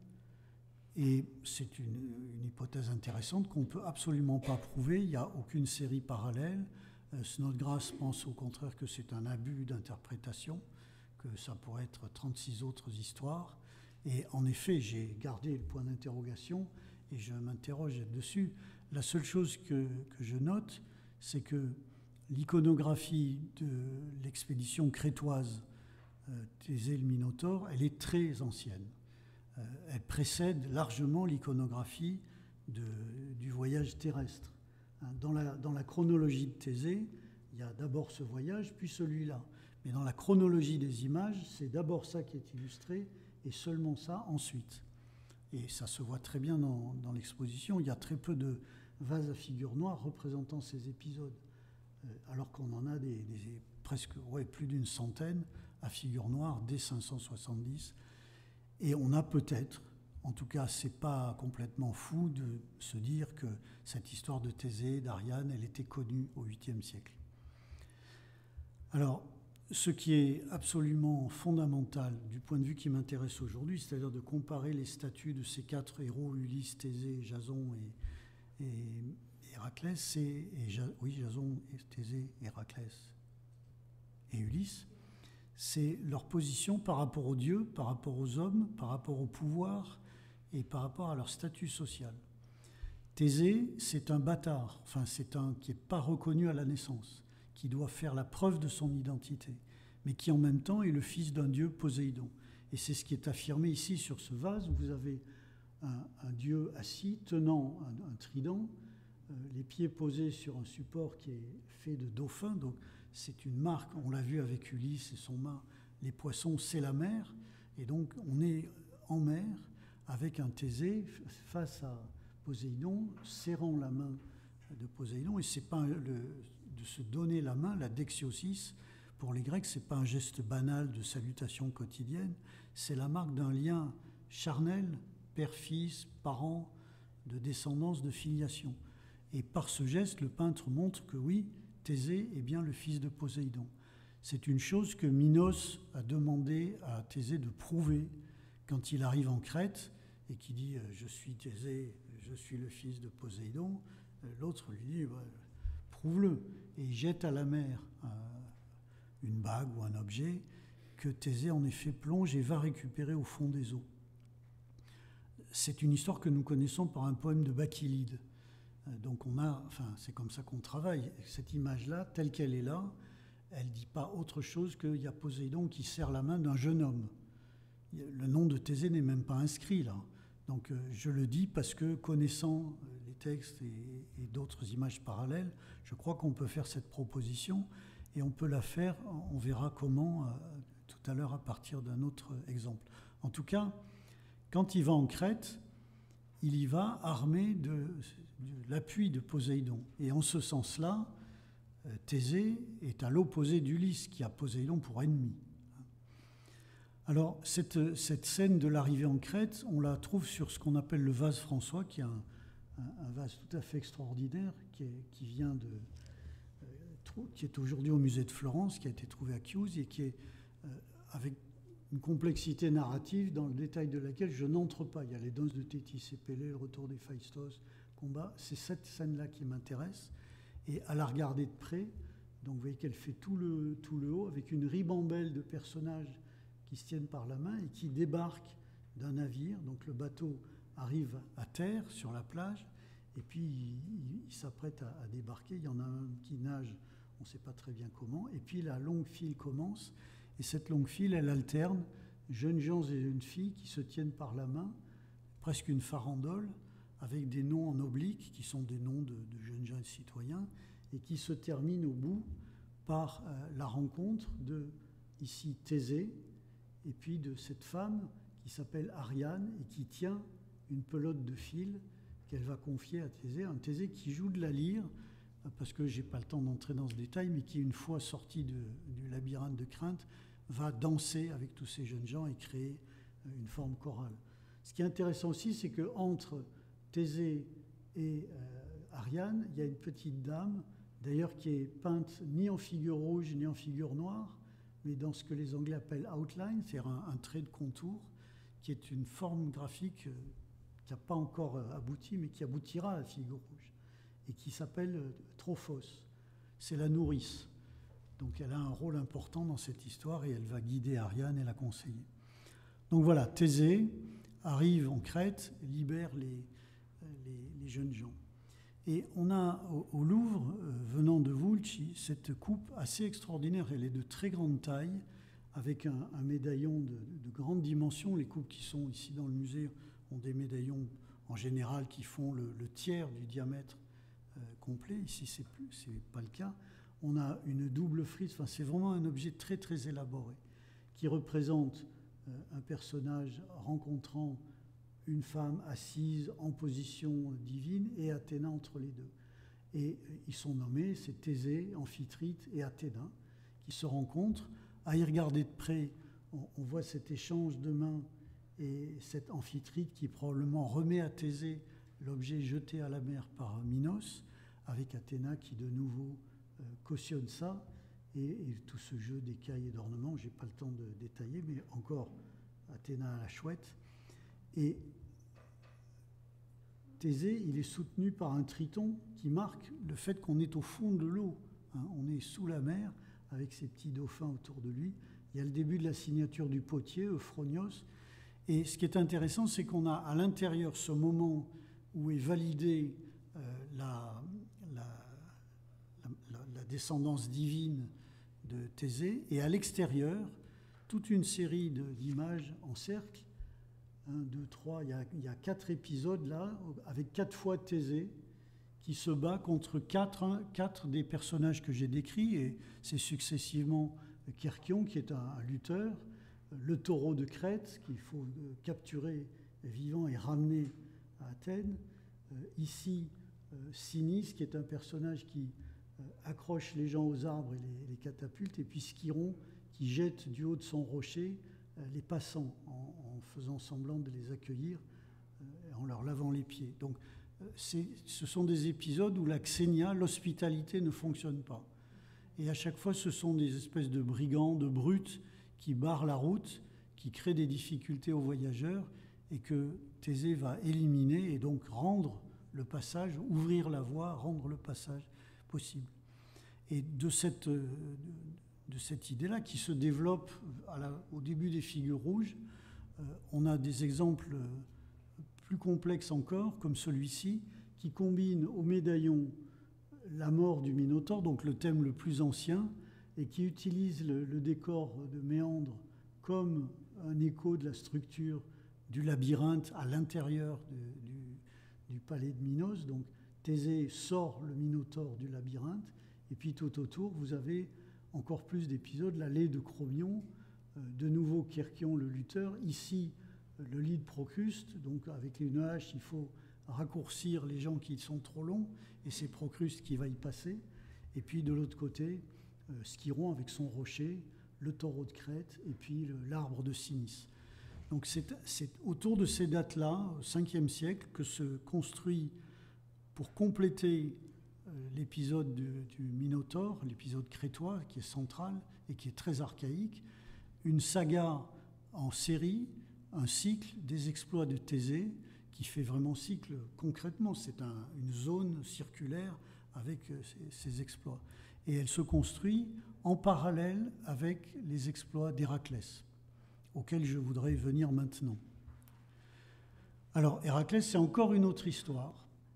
et c'est une hypothèse intéressante qu'on ne peut absolument pas prouver, il n'y a aucune série parallèle. Snodgrass pense au contraire que c'est un abus d'interprétation, que ça pourrait être 36 autres histoires. Et en effet, j'ai gardé le point d'interrogation et je m'interroge dessus. La seule chose que je note, c'est que l'iconographie de l'expédition crétoise Thésée le Minotaure, elle est très ancienne. Elle précède largement l'iconographie du voyage terrestre. Dans la chronologie de Thésée, il y a d'abord ce voyage, puis celui-là. Mais dans la chronologie des images, c'est d'abord ça qui est illustré, et seulement ça ensuite. Et ça se voit très bien dans l'exposition. Il y a très peu de vases à figure noire représentant ces épisodes, alors qu'on en a presque plus d'une centaine à figure noire dès 570. Et on a peut-être, en tout cas, c'est pas complètement fou de se dire que cette histoire de Thésée, d'Ariane, elle était connue au 8e siècle. Alors, ce qui est absolument fondamental du point de vue qui m'intéresse aujourd'hui, c'est-à-dire de comparer les statuts de ces 4 héros, Ulysse, Thésée, Jason et Héraclès, Jason, Thésée, Héraclès et Ulysse, c'est leur position par rapport aux dieux, par rapport aux hommes, par rapport au pouvoir et par rapport à leur statut social. Thésée, c'est un bâtard, enfin c'est un qui n'est pas reconnu à la naissance, qui doit faire la preuve de son identité. mais qui en même temps est le fils d'un dieu Poséidon. Et c'est ce qui est affirmé ici sur ce vase, où vous avez un dieu assis tenant un trident, les pieds posés sur un support qui est fait de dauphin. Donc c'est une marque, on l'a vu avec Ulysse et son mât, les poissons c'est la mer, et donc on est en mer avec un Thésée face à Poséidon, serrant la main de Poséidon, et c'est pas de se donner la main, la dexiosis, pour les Grecs, c'est pas un geste banal de salutation quotidienne, c'est la marque d'un lien charnel, père-fils, parent, de descendance, de filiation. Et par ce geste, le peintre montre que oui, Thésée est bien le fils de Poséidon. C'est une chose que Minos a demandé à Thésée de prouver quand il arrive en Crète et qui dit « Je suis Thésée, je suis le fils de Poséidon ». L'autre lui dit « Prouve-le ». Et il jette à la mer une bague ou un objet que Thésée en effet plonge et va récupérer au fond des eaux. C'est une histoire que nous connaissons par un poème de Bacchylides. Donc c'est comme ça qu'on travaille. Cette image-là, telle qu'elle est là, elle ne dit pas autre chose qu'il y a Poséidon qui serre la main d'un jeune homme. Le nom de Thésée n'est même pas inscrit là. Donc je le dis parce que connaissant les textes et d'autres images parallèles, je crois qu'on peut faire cette proposition et on peut la faire, on verra comment tout à l'heure à partir d'un autre exemple. En tout cas, quand il va en Crète, il y va armé de l'appui de Poséidon. Et en ce sens-là, Thésée est à l'opposé d'Ulysse, qui a Poséidon pour ennemi. Alors, cette scène de l'arrivée en Crète, on la trouve sur ce qu'on appelle le vase François, qui est un vase tout à fait extraordinaire, qui est aujourd'hui au musée de Florence, qui a été trouvé à Chiusi, et qui est avec une complexité narrative dans le détail de laquelle je n'entre pas. Il y a les danses de Thétis et Pélée, le retour des Phaistos, combat. C'est cette scène-là qui m'intéresse. Et à la regarder de près, donc vous voyez qu'elle fait tout le haut, avec une ribambelle de personnages qui se tiennent par la main et qui débarquent d'un navire. Donc le bateau arrive à terre, sur la plage, et puis il s'apprête à débarquer. Il y en a un qui nage, on ne sait pas très bien comment, et puis la longue file commence. Et cette longue file, elle alterne jeunes gens et jeunes filles qui se tiennent par la main, presque une farandole, avec des noms en oblique, qui sont des noms de jeunes gens citoyens, et qui se terminent au bout par la rencontre de, ici, Thésée, et puis de cette femme qui s'appelle Ariane, et qui tient une pelote de fil qu'elle va confier à Thésée, un Thésée qui joue de la lyre, parce que je n'ai pas le temps d'entrer dans ce détail, mais qui, une fois sorti du labyrinthe de crainte, va danser avec tous ces jeunes gens et créer une forme chorale. Ce qui est intéressant aussi, c'est qu'entre Thésée et Ariane, il y a une petite dame, d'ailleurs qui est peinte ni en figure rouge ni en figure noire, mais dans ce que les Anglais appellent outline, c'est-à-dire un trait de contour, qui est une forme graphique qui n'a pas encore abouti, mais qui aboutira à la figure rouge, et qui s'appelle Trophos. C'est la nourrice. Donc elle a un rôle important dans cette histoire et elle va guider Ariane et la conseiller. Donc voilà, Thésée arrive en Crète, libère les jeunes gens. Et on a au Louvre, venant de Vulci, cette coupe assez extraordinaire. Elle est de très grande taille, avec un médaillon de grande dimension. Les coupes qui sont ici dans le musée ont des médaillons en général qui font le tiers du diamètre complet. Ici, c'est pas le cas. On a une double frise. Enfin, c'est vraiment un objet très, très élaboré qui représente un personnage rencontrant une femme assise en position divine et Athéna entre les deux. Et ils sont nommés, c'est Thésée, Amphitrite et Athéna, qui se rencontrent. À y regarder de près, on voit cet échange de mains et cet Amphitrite qui probablement remet à Thésée l'objet jeté à la mer par Minos, avec Athéna qui de nouveau cautionne ça, et tout ce jeu d'écailles et d'ornements, je n'ai pas le temps de détailler, mais encore Athéna à la chouette. Et Thésée, il est soutenu par un triton qui marque le fait qu'on est au fond de l'eau. Hein, on est sous la mer avec ces petits dauphins autour de lui. Il y a le début de la signature du potier, Euphronios. Et ce qui est intéressant, c'est qu'on a à l'intérieur ce moment où est validée la descendance divine de Thésée, et à l'extérieur, toute une série d'images en cercle. 1, 2, 3, il y a 4 épisodes là, avec 4 fois Thésée, qui se bat contre 4 des personnages que j'ai décrits, et c'est successivement Kerkion, qui est un lutteur, le taureau de Crète, qu'il faut capturer vivant et ramener à Athènes, ici Sinis, qui est un personnage qui accroche les gens aux arbres et les catapultes, et puis Sciron, qui jette du haut de son rocher les passants en faisant semblant de les accueillir, en leur lavant les pieds. Donc ce sont des épisodes où la xénia, l'hospitalité, ne fonctionne pas. Et à chaque fois, ce sont des espèces de brigands, de brutes, qui barrent la route, qui créent des difficultés aux voyageurs, et que Thésée va éliminer et donc rendre le passage, ouvrir la voie, rendre le passage possible. Et de cette idée-là, qui se développe au début des figures rouges, on a des exemples plus complexes encore, comme celui-ci, qui combine au médaillon la mort du Minotaure, donc le thème le plus ancien, et qui utilise le décor de Méandre comme un écho de la structure du labyrinthe à l'intérieur du palais de Minos. Donc Thésée sort le Minotaure du labyrinthe, et puis tout autour, vous avez encore plus d'épisodes, l'allée de Chromion, de nouveau Kerkion le lutteur, ici le lit de Procruste, donc avec une hache, il faut raccourcir les gens qui sont trop longs, et c'est Procruste qui va y passer. Et puis de l'autre côté, Sciron avec son rocher, le taureau de Crète, et puis l'arbre de Sinis. Donc c'est autour de ces dates-là, au 5e siècle, que se construit, pour compléter l'épisode du Minotaure, l'épisode crétois, qui est central et qui est très archaïque, une saga en série, un cycle des exploits de Thésée, qui fait vraiment cycle concrètement. C'est une zone circulaire avec ces exploits. Et elle se construit en parallèle avec les exploits d'Héraclès, auxquels je voudrais venir maintenant. Alors, Héraclès, c'est encore une autre histoire.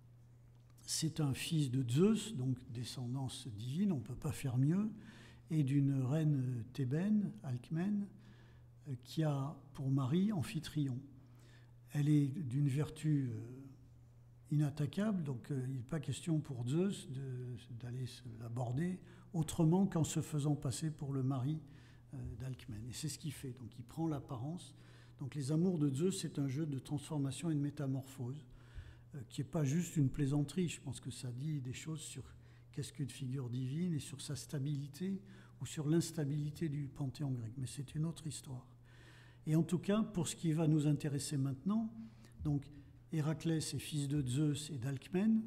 C'est un fils de Zeus, donc descendance divine, on ne peut pas faire mieux, et d'une reine thébaine, Alcmène, qui a pour mari Amphitryon. Elle est d'une vertu inattaquable, donc il n'est pas question pour Zeus d'aller l'aborder autrement qu'en se faisant passer pour le mari d'Alcmène. Et c'est ce qu'il fait, donc il prend l'apparence. Donc les amours de Zeus, c'est un jeu de transformation et de métamorphose, qui n'est pas juste une plaisanterie. Je pense que ça dit des choses sur qu'est-ce qu'une figure divine et sur sa stabilité ou sur l'instabilité du panthéon grec. Mais c'est une autre histoire. Et en tout cas, pour ce qui va nous intéresser maintenant, donc Héraclès est fils de Zeus et d'Alcmène.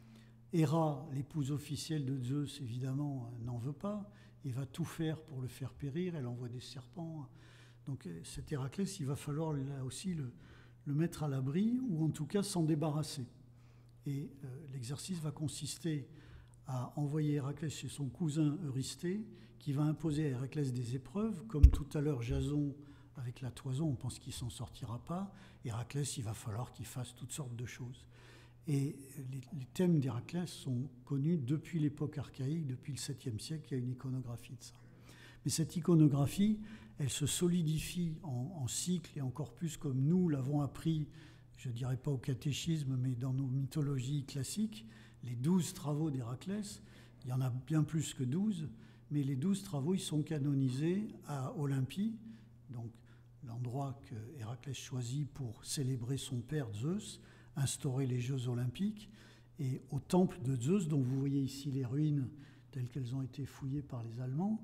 Héra, l'épouse officielle de Zeus, évidemment, n'en veut pas et va tout faire pour le faire périr. Elle envoie des serpents. Donc cet Héraclès, il va falloir là aussi le mettre à l'abri ou en tout cas s'en débarrasser. Et l'exercice va consister à envoyer Héraclès chez son cousin Eurysthée, qui va imposer à Héraclès des épreuves, comme tout à l'heure Jason avec la toison, on pense qu'il ne s'en sortira pas. Héraclès, il va falloir qu'il fasse toutes sortes de choses. Et les thèmes d'Héraclès sont connus depuis l'époque archaïque, depuis le 7e siècle, il y a une iconographie de ça. Mais cette iconographie, elle se solidifie en cycle et en corpus comme nous l'avons appris, je ne dirais pas au catéchisme, mais dans nos mythologies classiques. Les 12 travaux d'Héraclès, il y en a bien plus que 12, mais les 12 travaux, ils sont canonisés à Olympie, donc l'endroit que Héraclès choisit pour célébrer son père Zeus, instaurer les Jeux olympiques, et au temple de Zeus, dont vous voyez ici les ruines telles qu'elles ont été fouillées par les Allemands,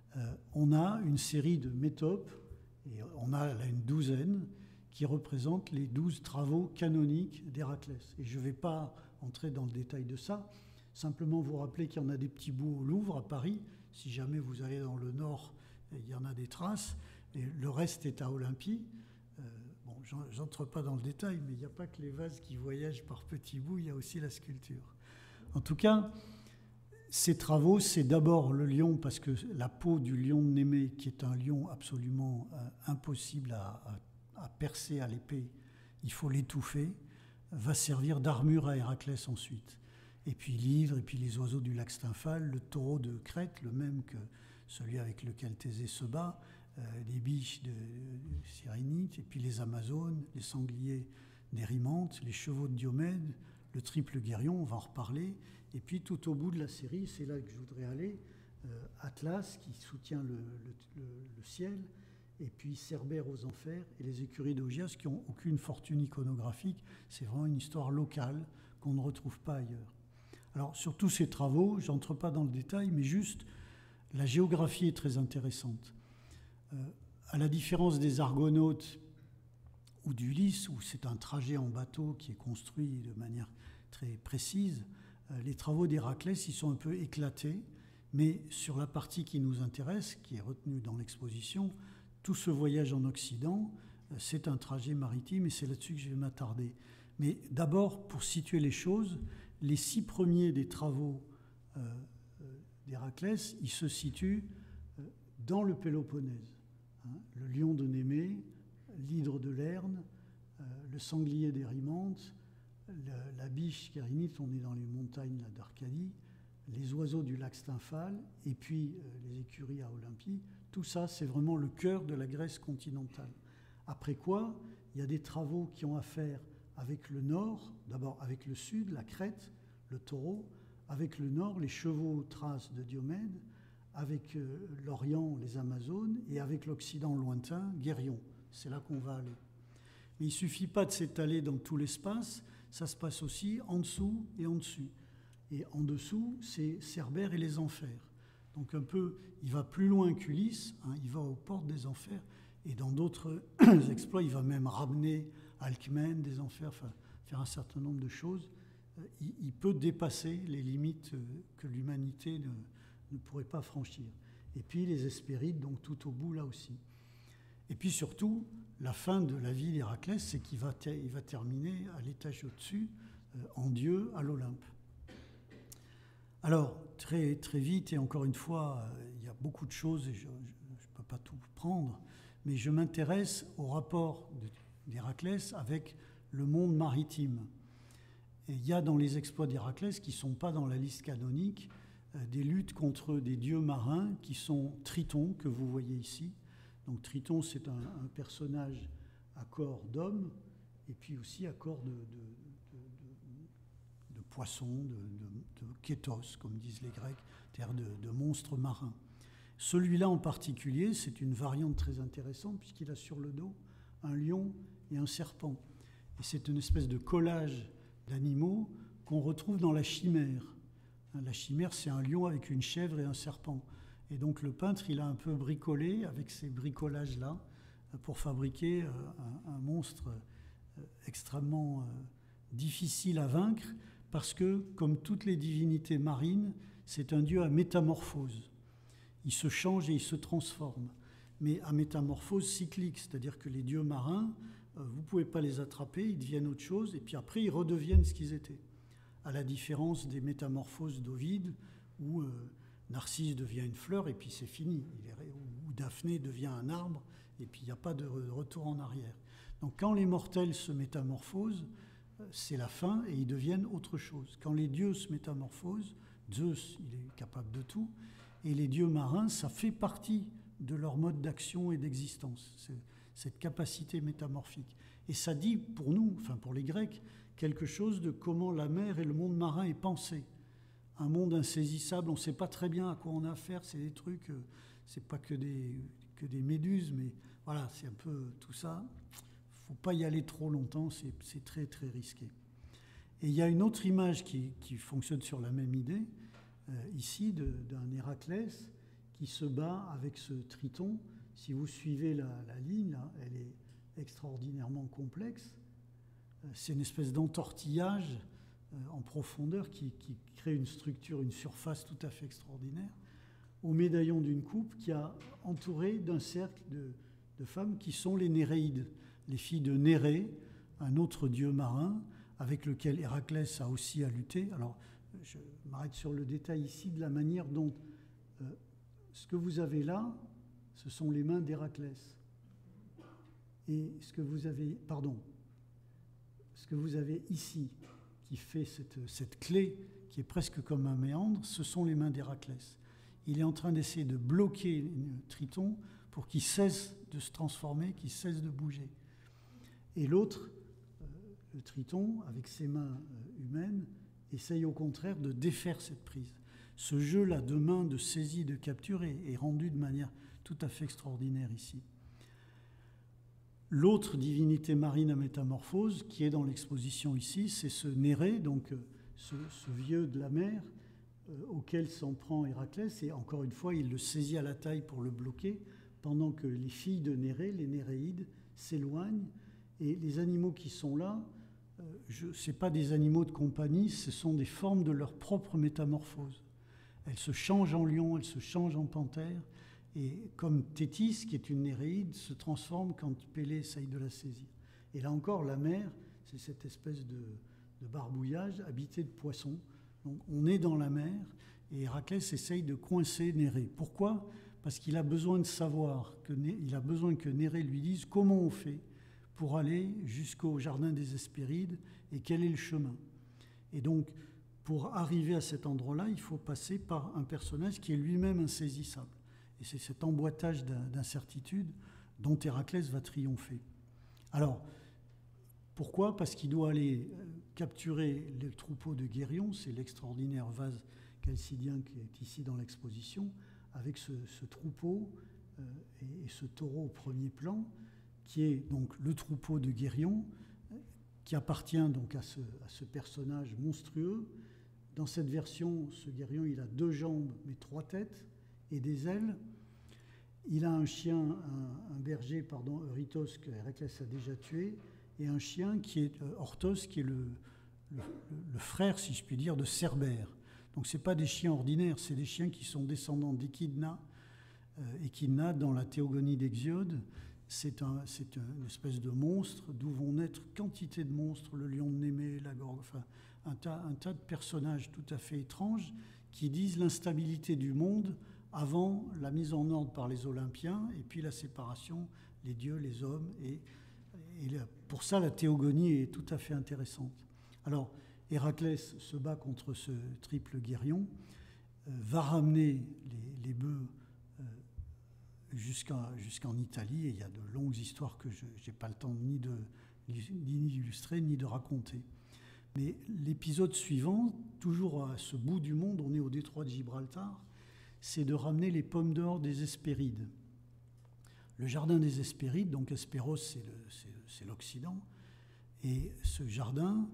on a une série de métopes, et on a là une douzaine, qui représentent les 12 travaux canoniques d'Héraclès. Et je ne vais pas entrer dans le détail de ça, simplement vous rappeler qu'il y en a des petits bouts au Louvre, à Paris. Si jamais vous allez dans le nord, il y en a des traces. Et le reste est à Olympie. Bon, j'entre pas dans le détail, mais il n'y a pas que les vases qui voyagent par petits bouts, il y a aussi la sculpture. En tout cas, ces travaux, c'est d'abord le lion, parce que la peau du lion de Némée, qui est un lion absolument impossible à percer à l'épée, il faut l'étouffer, va servir d'armure à Héraclès ensuite. Et puis l'hydre, et puis les oiseaux du lac Stymphale, le taureau de Crète, le même que celui avec lequel Thésée se bat, les biches de Cyrénite, et puis les Amazones, les sangliers d'Érymanthè, les chevaux de Diomède, le triple guérion, on va en reparler. Et puis tout au bout de la série, c'est là que je voudrais aller, Atlas qui soutient le ciel, et puis Cerbère aux enfers, et les écuries d'Augias qui n'ont aucune fortune iconographique. C'est vraiment une histoire locale qu'on ne retrouve pas ailleurs. Alors sur tous ces travaux, je n'entre pas dans le détail, mais juste la géographie est très intéressante. À la différence des Argonautes ou d'Ulysse, où c'est un trajet en bateau qui est construit de manière très précise, les travaux d'Héraclès, ils sont un peu éclatés, mais sur la partie qui nous intéresse, qui est retenue dans l'exposition, tout ce voyage en Occident, c'est un trajet maritime et c'est là-dessus que je vais m'attarder. Mais d'abord, pour situer les choses, les 6 premiers des travaux d'Héraclès, ils se situent dans le Péloponnèse. Le lion de Némée, l'hydre de Lerne, le sanglier d'Érymanthè, la biche Cyrénite, on est dans les montagnes d'Arcadie, les oiseaux du lac Stymphale, et puis les écuries à Olympie. Tout ça, c'est vraiment le cœur de la Grèce continentale. Après quoi, il y a des travaux qui ont à faire avec le nord, d'abord avec le sud, la Crète, le taureau, avec le nord, les chevaux thraces de Diomède, avec l'Orient, les Amazones, et avec l'Occident lointain, Guérion. C'est là qu'on va aller. Mais il ne suffit pas de s'étaler dans tout l'espace, ça se passe aussi en dessous et en dessus. Et en dessous, c'est Cerbère et les enfers. Donc un peu, il va plus loin qu'Ulysse, il va aux portes des enfers, et dans d'autres exploits, il va même ramener Alcmène des enfers, enfin, faire un certain nombre de choses. Il peut dépasser les limites que l'humanité ne pourrait pas franchir. Et puis les Hespérides, donc tout au bout là aussi. Et puis surtout, la fin de la vie d'Héraclès, c'est qu'il va terminer à l'étage au-dessus, en Dieu, à l'Olympe. Alors, très, très vite, et encore une fois, il y a beaucoup de choses, et je ne peux pas tout prendre, mais je m'intéresse au rapport d'Héraclès avec le monde maritime. Et il y a dans les exploits d'Héraclès, qui ne sont pas dans la liste canonique, des luttes contre des dieux marins qui sont Triton, que vous voyez ici. Donc Triton, c'est un personnage à corps d'homme, et puis aussi à corps de poisson, de kétos, comme disent les Grecs, c'est-à-dire de monstres marins. Celui-là en particulier, c'est une variante très intéressante, puisqu'il a sur le dos un lion et un serpent. Et c'est une espèce de collage d'animaux qu'on retrouve dans la chimère. La chimère, c'est un lion avec une chèvre et un serpent. Et donc le peintre, il a un peu bricolé avec ces bricolages-là pour fabriquer un monstre extrêmement difficile à vaincre, parce que, comme toutes les divinités marines, c'est un dieu à métamorphose. Il se change et il se transforme, mais à métamorphose cyclique, c'est-à-dire que les dieux marins, vous ne pouvez pas les attraper, ils deviennent autre chose, et puis après ils redeviennent ce qu'ils étaient. À la différence des métamorphoses d'Ovide, où Narcisse devient une fleur et puis c'est fini, ou Daphné devient un arbre et puis il n'y a pas de retour en arrière. Donc quand les mortels se métamorphosent, c'est la fin et ils deviennent autre chose. Quand les dieux se métamorphosent, Zeus, il est capable de tout, et les dieux marins, ça fait partie de leur mode d'action et d'existence, cette capacité métamorphique. Et ça dit pour nous, enfin pour les Grecs, quelque chose de comment la mer et le monde marin est pensé. Un monde insaisissable, on ne sait pas très bien à quoi on a affaire, c'est des trucs, c'est pas que des méduses, mais voilà, c'est un peu tout ça. Il ne faut pas y aller trop longtemps, c'est très très risqué. Et il y a une autre image qui fonctionne sur la même idée, ici, d'un Héraclès qui se bat avec ce Triton. Si vous suivez la ligne, là, elle est extraordinairement complexe. C'est une espèce d'entortillage en profondeur qui crée une structure, une surface tout à fait extraordinaire, au médaillon d'une coupe qui a entouré d'un cercle de femmes qui sont les Néréides, les filles de Nérée, un autre dieu marin avec lequel Héraclès a aussi à lutter. Alors, je m'arrête sur le détail ici de la manière dont ce que vous avez là, ce sont les mains d'Héraclès. Et ce que vous avez, ce que vous avez ici, qui fait cette clé, qui est presque comme un méandre, ce sont les mains d'Héraclès. il est en train d'essayer de bloquer Triton pour qu'il cesse de se transformer, qu'il cesse de bouger. Et l'autre, le Triton, avec ses mains humaines, essaye au contraire de défaire cette prise. Ce jeu-là de main, de saisie, de capture est rendu de manière tout à fait extraordinaire ici. L'autre divinité marine à métamorphose qui est dans l'exposition ici, c'est ce Nérée, donc ce vieux de la mer, auquel s'en prend Héraclès, et encore une fois, il le saisit à la taille pour le bloquer, pendant que les filles de Nérée, les Néréides, s'éloignent, et les animaux qui sont là, ce n'est pas des animaux de compagnie, ce sont des formes de leur propre métamorphose. Elles se changent en lion, elles se changent en panthère, et comme Thétis, qui est une Néréide, se transforme quand Pélée essaye de la saisir. Et là encore, la mer, c'est cette espèce de barbouillage habité de poissons. Donc on est dans la mer, et Héraclès essaye de coincer Nérée. Pourquoi ? Parce qu'il a besoin de savoir, il a besoin que Nérée lui dise comment on fait pour aller jusqu'au jardin des Hespérides et quel est le chemin. Et donc, pour arriver à cet endroit-là, il faut passer par un personnage qui est lui-même insaisissable. Et c'est cet emboîtage d'incertitudes dont Héraclès va triompher. Alors, pourquoi ? Parce qu'il doit aller capturer le troupeau de Guérion, c'est l'extraordinaire vase chalcidien qui est ici dans l'exposition, avec ce troupeau et ce taureau au premier plan, qui est donc le troupeau de Guérion, qui appartient donc à ce personnage monstrueux. Dans cette version, ce Guérion, il a 2 jambes, mais 3 têtes et des ailes. Il a un chien, un berger, Eurytos, que Héraclès a déjà tué, et un chien qui est Orthos, qui est le frère, si je puis dire, de Cerbère. Donc ce n'est pas des chiens ordinaires, c'est des chiens qui sont descendants d'Échidna. Échidna, dans la Théogonie d'Hésiode, c'est une espèce de monstre d'où vont naître quantité de monstres, le lion de Némée, la gorge, enfin un tas de personnages tout à fait étranges qui disent l'instabilité du monde avant la mise en ordre par les Olympiens et puis la séparation, les dieux, les hommes. Et pour ça, la théogonie est tout à fait intéressante. Alors, Héraclès se bat contre ce triple Guérion, va ramener les bœufs jusqu'en Italie, et il y a de longues histoires que je n'ai pas le temps ni d'illustrer ni de raconter. Mais l'épisode suivant, toujours à ce bout du monde, on est au détroit de Gibraltar, c'est de ramener les pommes d'or des Hespérides. Le jardin des Hespérides, donc Hespéros, c'est l'Occident, et ce jardin,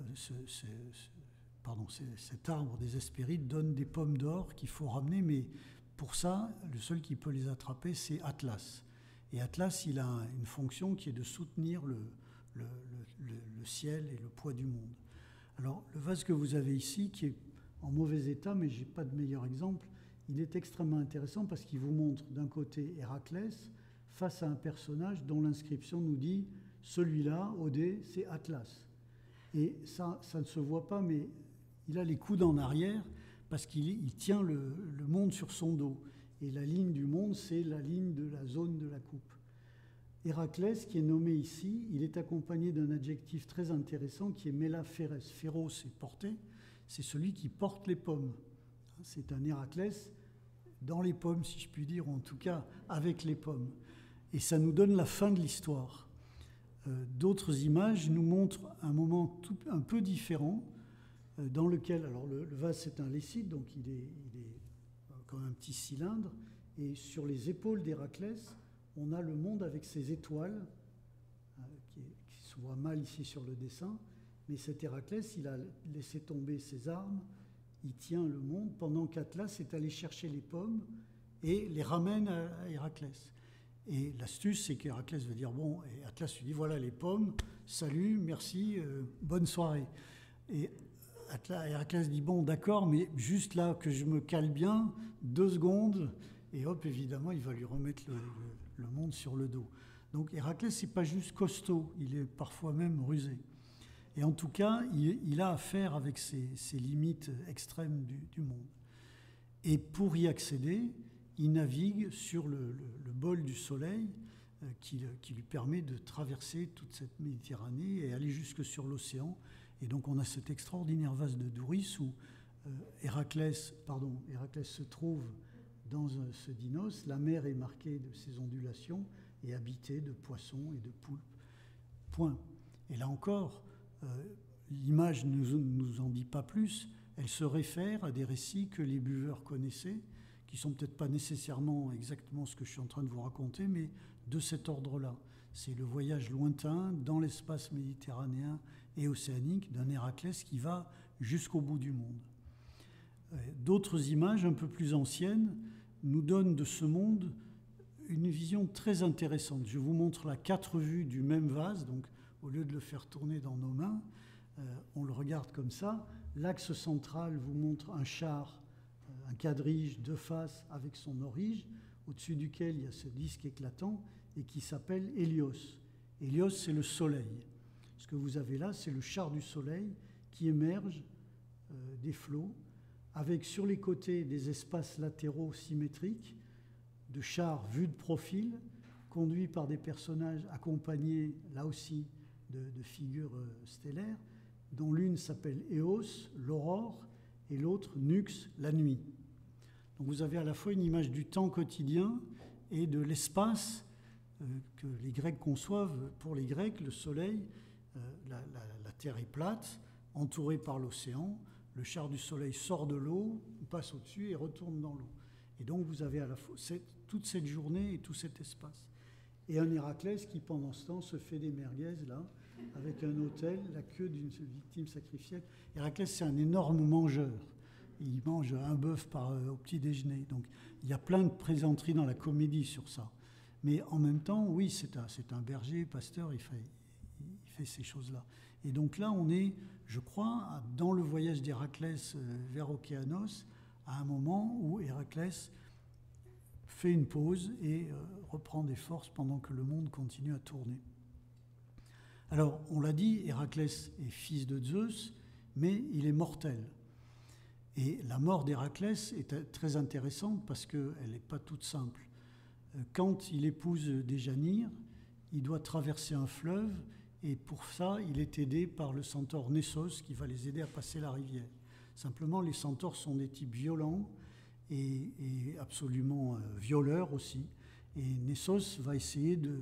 cet arbre des Hespérides donne des pommes d'or qu'il faut ramener, mais pour ça, le seul qui peut les attraper, c'est Atlas. Et Atlas, il a une fonction qui est de soutenir le ciel et le poids du monde. Alors, le vase que vous avez ici, qui est en mauvais état, mais je n'ai pas de meilleur exemple, il est extrêmement intéressant parce qu'il vous montre d'un côté Héraclès face à un personnage dont l'inscription nous dit « celui-là, Odée, c'est Atlas ». Et ça ne se voit pas, mais il a les coudes en arrière parce qu'il tient le monde sur son dos. Et la ligne du monde, c'est la ligne de la zone de la coupe. Héraclès, qui est nommé ici, il est accompagné d'un adjectif très intéressant qui est mélaphérès. Phéros, c'est porter, c'est celui qui porte les pommes. C'est un Héraclès dans les pommes, si je puis dire, ou en tout cas avec les pommes. Et ça nous donne la fin de l'histoire. D'autres images nous montrent un moment un peu différent, dans lequel, alors le vase c'est un lécide, donc il est comme un petit cylindre, et sur les épaules d'Héraclès, on a le monde avec ses étoiles, qui se voit mal ici sur le dessin, mais cet Héraclès, il a laissé tomber ses armes, il tient le monde, pendant qu'Atlas est allé chercher les pommes et les ramène à Héraclès. Et l'astuce, c'est qu'Héraclès va dire, bon, et Atlas lui dit, voilà les pommes, salut, merci, bonne soirée. Et Héraclès dit, bon, d'accord, mais juste là, que je me cale bien, 2 secondes, et hop, évidemment, il va lui remettre le monde sur le dos. Donc Héraclès, c'est pas juste costaud, il est parfois même rusé. Et en tout cas, il a affaire avec ces limites extrêmes du monde. Et pour y accéder, il navigue sur le bol du soleil qui lui permet de traverser toute cette Méditerranée et aller jusque sur l'océan. Et donc on a cet extraordinaire vase de Douris où Héraclès se trouve dans ce Dinos, la mer est marquée de ses ondulations et habitée de poissons et de poulpes. Point. Et là encore, l'image ne nous en dit pas plus. Elle se réfère à des récits que les buveurs connaissaient, qui ne sont peut-être pas nécessairement exactement ce que je suis en train de vous raconter, mais de cet ordre-là. C'est le voyage lointain dans l'espace méditerranéen et océanique d'un Héraclès qui va jusqu'au bout du monde. D'autres images un peu plus anciennes nous donnent de ce monde une vision très intéressante. Je vous montre là 4 vues du même vase, donc au lieu de le faire tourner dans nos mains, on le regarde comme ça. L'axe central vous montre un char, un quadrige de face avec son orige, au-dessus duquel il y a ce disque éclatant et qui s'appelle Hélios. Hélios, c'est le soleil. Ce que vous avez là, c'est le char du soleil qui émerge des flots, avec sur les côtés des espaces latéraux symétriques, de chars vus de profil, conduits par des personnages accompagnés, là aussi, de figures stellaires, dont l'une s'appelle Eos, l'aurore, et l'autre Nux, la nuit. Donc vous avez à la fois une image du temps quotidien et de l'espace que les Grecs conçoivent. Pour les Grecs, le soleil, la Terre est plate, entourée par l'océan. Le char du soleil sort de l'eau, passe au-dessus et retourne dans l'eau. Et donc vous avez à la fois toute cette journée et tout cet espace. Et un Héraclès qui, pendant ce temps, se fait des merguez, là, avec un autel, la queue d'une victime sacrificielle. Héraclès, c'est un énorme mangeur. Il mange un bœuf au petit déjeuner. Donc il y a plein de plaisanteries dans la comédie sur ça. Mais en même temps, oui, c'est un berger, pasteur, il fait ces choses-là. Et donc là, on est, je crois, dans le voyage d'Héraclès vers Océanos, à un moment où Héraclès fait une pause et reprend des forces pendant que le monde continue à tourner. Alors, on l'a dit, Héraclès est fils de Zeus, mais il est mortel. Et la mort d'Héraclès est très intéressante parce qu'elle n'est pas toute simple. Quand il épouse Déjanire, il doit traverser un fleuve et pour ça, il est aidé par le centaure Nessos qui va les aider à passer la rivière. Simplement, les centaures sont des types violents et absolument violeurs aussi. Et Nessos va essayer de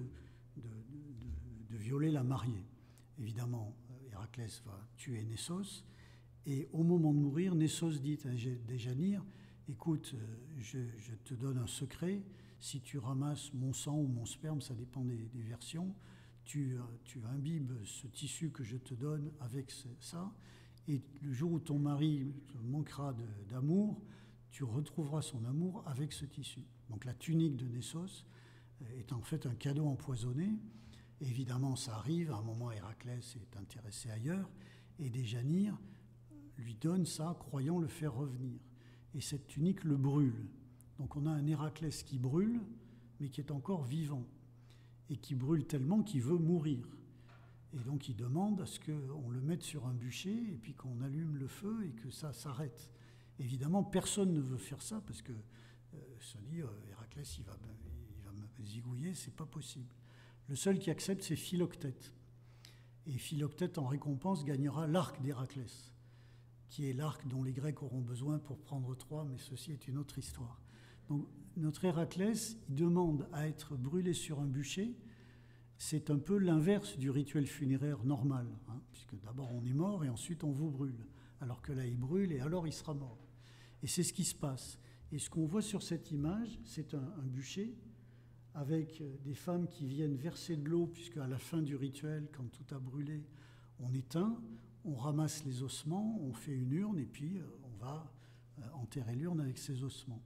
violer la mariée. Évidemment, Héraclès va tuer Nessos. Et au moment de mourir, Nessos dit à Déjanire, « Écoute, je te donne un secret. Si tu ramasses mon sang ou mon sperme, ça dépend des versions, tu imbibes ce tissu que je te donne avec ça. Et le jour où ton mari manquera d'amour, tu retrouveras son amour avec ce tissu. » Donc la tunique de Nessos est en fait un cadeau empoisonné. Et évidemment, ça arrive, à un moment, Héraclès est intéressé ailleurs, et Déjanire lui donne ça, croyant le faire revenir. Et cette tunique le brûle. Donc on a un Héraclès qui brûle, mais qui est encore vivant, et qui brûle tellement qu'il veut mourir. Et donc il demande à ce qu'on le mette sur un bûcher, et puis qu'on allume le feu, et que ça s'arrête. Évidemment, personne ne veut faire ça, parce que se dit, Héraclès, il va me zigouiller, c'est pas possible. Le seul qui accepte, c'est Philoctète. Et Philoctète, en récompense, gagnera l'arc d'Héraclès, qui est l'arc dont les Grecs auront besoin pour prendre Troie, mais ceci est une autre histoire. Donc, notre Héraclès, il demande à être brûlé sur un bûcher. C'est un peu l'inverse du rituel funéraire normal, hein, puisque d'abord on est mort et ensuite on vous brûle, alors que là il brûle et alors il sera mort. Et c'est ce qui se passe. Et ce qu'on voit sur cette image, c'est un bûcher avec des femmes qui viennent verser de l'eau, puisque à la fin du rituel, quand tout a brûlé, on éteint, on ramasse les ossements, on fait une urne et puis on va enterrer l'urne avec ces ossements.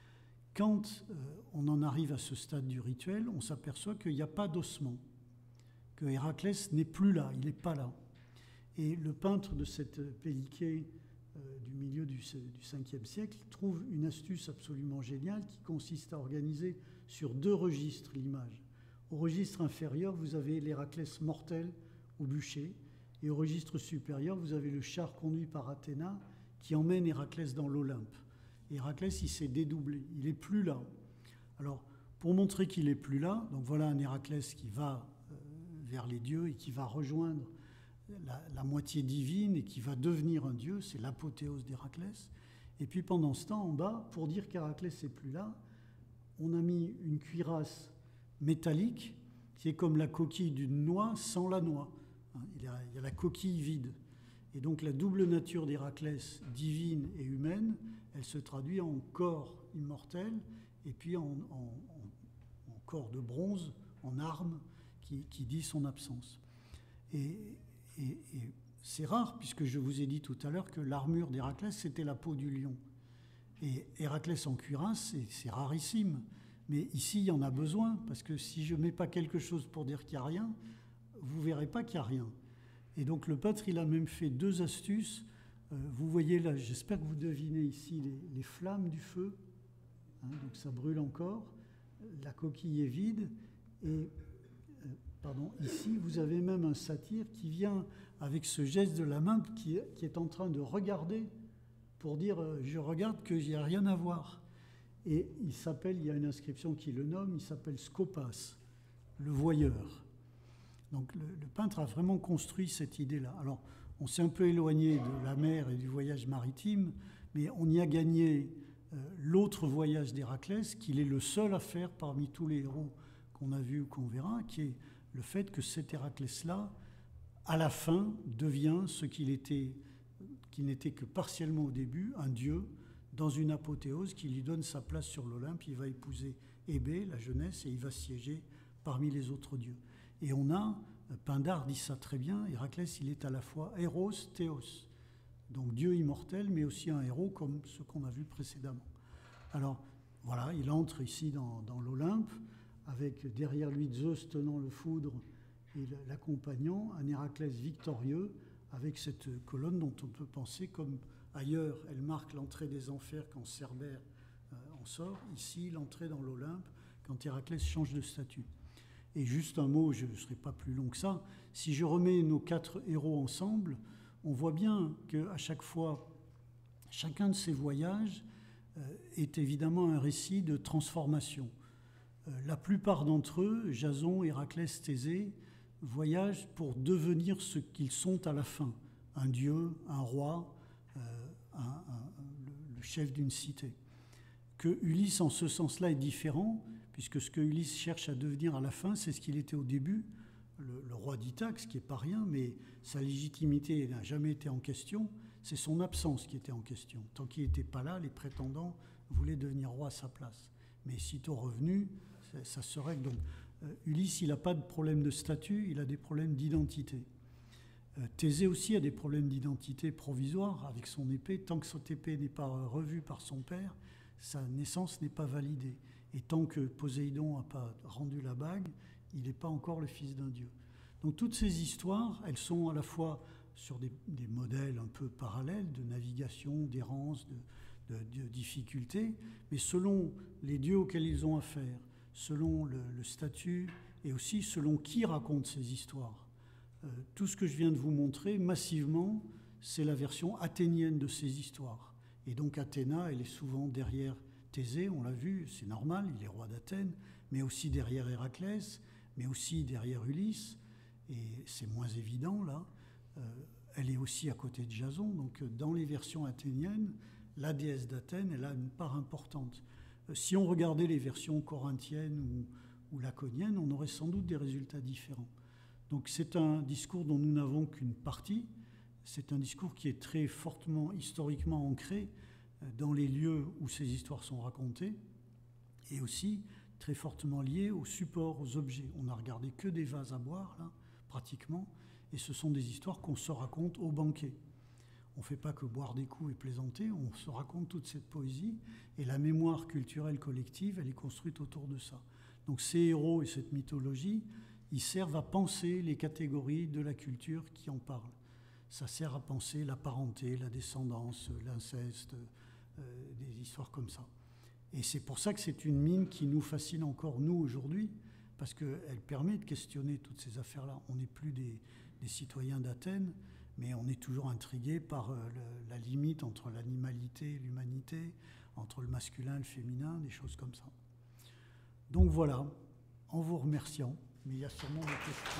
Quand on en arrive à ce stade du rituel, on s'aperçoit qu'il n'y a pas d'ossements, que Héraclès n'est plus là, il n'est pas là. Et le peintre de cette Péliké du milieu du 5e siècle trouve une astuce absolument géniale qui consiste à organiser sur 2 registres l'image. Au registre inférieur, vous avez l'Héraclès mortel au bûcher, et au registre supérieur, vous avez le char conduit par Athéna qui emmène Héraclès dans l'Olympe. Héraclès, il s'est dédoublé, il n'est plus là. Alors, pour montrer qu'il n'est plus là, donc voilà un Héraclès qui va vers les dieux et qui va rejoindre la moitié divine et qui va devenir un dieu, c'est l'apothéose d'Héraclès. Et puis pendant ce temps, en bas, pour dire qu'Héraclès n'est plus là, on a mis une cuirasse métallique qui est comme la coquille d'une noix sans la noix. Il y a la coquille vide. Et donc la double nature d'Héraclès, divine et humaine, elle se traduit en corps immortel et puis en corps de bronze, en arme, qui dit son absence. Et c'est rare, puisque je vous ai dit tout à l'heure que l'armure d'Héraclès, c'était la peau du lion. Et Héraclès en cuirasse, c'est rarissime. Mais ici, il y en a besoin, parce que si je ne mets pas quelque chose pour dire qu'il n'y a rien, vous ne verrez pas qu'il n'y a rien. Et donc le peintre, il a même fait 2 astuces. Vous voyez là, j'espère que vous devinez ici les flammes du feu. Donc ça brûle encore. La coquille est vide. Et ici, vous avez même un satyre qui vient avec ce geste de la main qui est en train de regarder pour dire « je regarde qu'il n'y a rien à voir ». Et il y a une inscription qui le nomme, il s'appelle Scopas, le voyeur. Donc le peintre a vraiment construit cette idée-là. Alors, on s'est un peu éloigné de la mer et du voyage maritime, mais on y a gagné l'autre voyage d'Héraclès, qu'il est le seul à faire parmi tous les héros qu'on a vus ou qu'on verra, qui est le fait que cet Héraclès-là, à la fin, devient ce qu'il n'était que partiellement au début, un dieu, dans une apothéose qui lui donne sa place sur l'Olympe. Il va épouser Hébé, la jeunesse, et il va siéger parmi les autres dieux. Et on a, Pindare dit ça très bien, Héraclès, il est à la fois héros, théos, donc dieu immortel, mais aussi un héros comme ce qu'on a vu précédemment. Alors voilà, il entre ici dans l'Olympe, avec derrière lui Zeus tenant le foudre et l'accompagnant, un Héraclès victorieux, avec cette colonne dont on peut penser comme ailleurs, elle marque l'entrée des enfers quand Cerbère en sort, ici l'entrée dans l'Olympe quand Héraclès change de statut. Et juste un mot, je ne serai pas plus long que ça, si je remets nos 4 héros ensemble, on voit bien qu'à chaque fois, chacun de ces voyages est évidemment un récit de transformation. La plupart d'entre eux, Jason, Héraclès, Thésée, voyagent pour devenir ce qu'ils sont à la fin, un dieu, un roi, le chef d'une cité. Que Ulysse, en ce sens-là, est différent, puisque ce que Ulysse cherche à devenir à la fin, c'est ce qu'il était au début, le roi d'Ithaque, ce qui n'est pas rien, mais sa légitimité n'a jamais été en question, c'est son absence qui était en question. Tant qu'il n'était pas là, les prétendants voulaient devenir roi à sa place. Mais sitôt revenu, ça se règle. Donc Ulysse, il n'a pas de problème de statut, il a des problèmes d'identité. Thésée aussi a des problèmes d'identité provisoire avec son épée. Tant que cette épée n'est pas revue par son père, sa naissance n'est pas validée. Et tant que Poséidon n'a pas rendu la bague, il n'est pas encore le fils d'un dieu. Donc toutes ces histoires, elles sont à la fois sur des modèles un peu parallèles de navigation, d'errance, de difficultés, mais selon les dieux auxquels ils ont affaire, selon le statut et aussi selon qui raconte ces histoires. Tout ce que je viens de vous montrer, massivement, c'est la version athénienne de ces histoires. Et donc Athéna, elle est souvent derrière Thésée, on l'a vu, c'est normal, il est roi d'Athènes, mais aussi derrière Héraclès, mais aussi derrière Ulysse, et c'est moins évident là. Elle est aussi à côté de Jason, donc dans les versions athéniennes, la déesse d'Athènes, elle a une part importante. Si on regardait les versions corinthiennes ou laconiennes, on aurait sans doute des résultats différents. Donc c'est un discours dont nous n'avons qu'une partie, c'est un discours qui est très fortement, historiquement ancré dans les lieux où ces histoires sont racontées, et aussi très fortement lié aux supports, aux objets. On n'a regardé que des vases à boire, là, pratiquement, et ce sont des histoires qu'on se raconte au banquet. On ne fait pas que boire des coups et plaisanter, on se raconte toute cette poésie, et la mémoire culturelle collective, elle est construite autour de ça. Donc ces héros et cette mythologie, ils servent à penser les catégories de la culture qui en parlent. Ça sert à penser la parenté, la descendance, l'inceste, des histoires comme ça. Et c'est pour ça que c'est une mine qui nous fascine encore, nous, aujourd'hui, parce qu'elle permet de questionner toutes ces affaires-là. On n'est plus des citoyens d'Athènes, mais on est toujours intrigué par la limite entre l'animalité et l'humanité, entre le masculin et le féminin, des choses comme ça. Donc voilà, en vous remerciant, mais il y a sûrement des questions.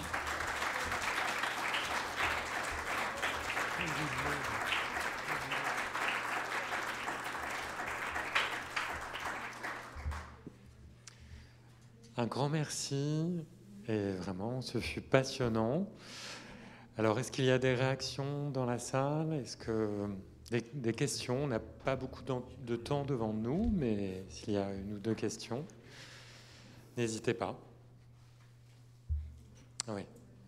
Un grand merci. Et vraiment, ce fut passionnant. Alors, est-ce qu'il y a des réactions dans la salle? Est-ce que des questions? On n'a pas beaucoup de temps devant nous, mais s'il y a une ou deux questions, n'hésitez pas. Oui.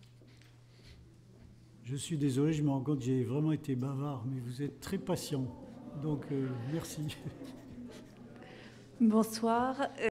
Je suis désolé, je me rends compte que j'ai vraiment été bavard, mais vous êtes très patient. Donc, merci. Bonsoir.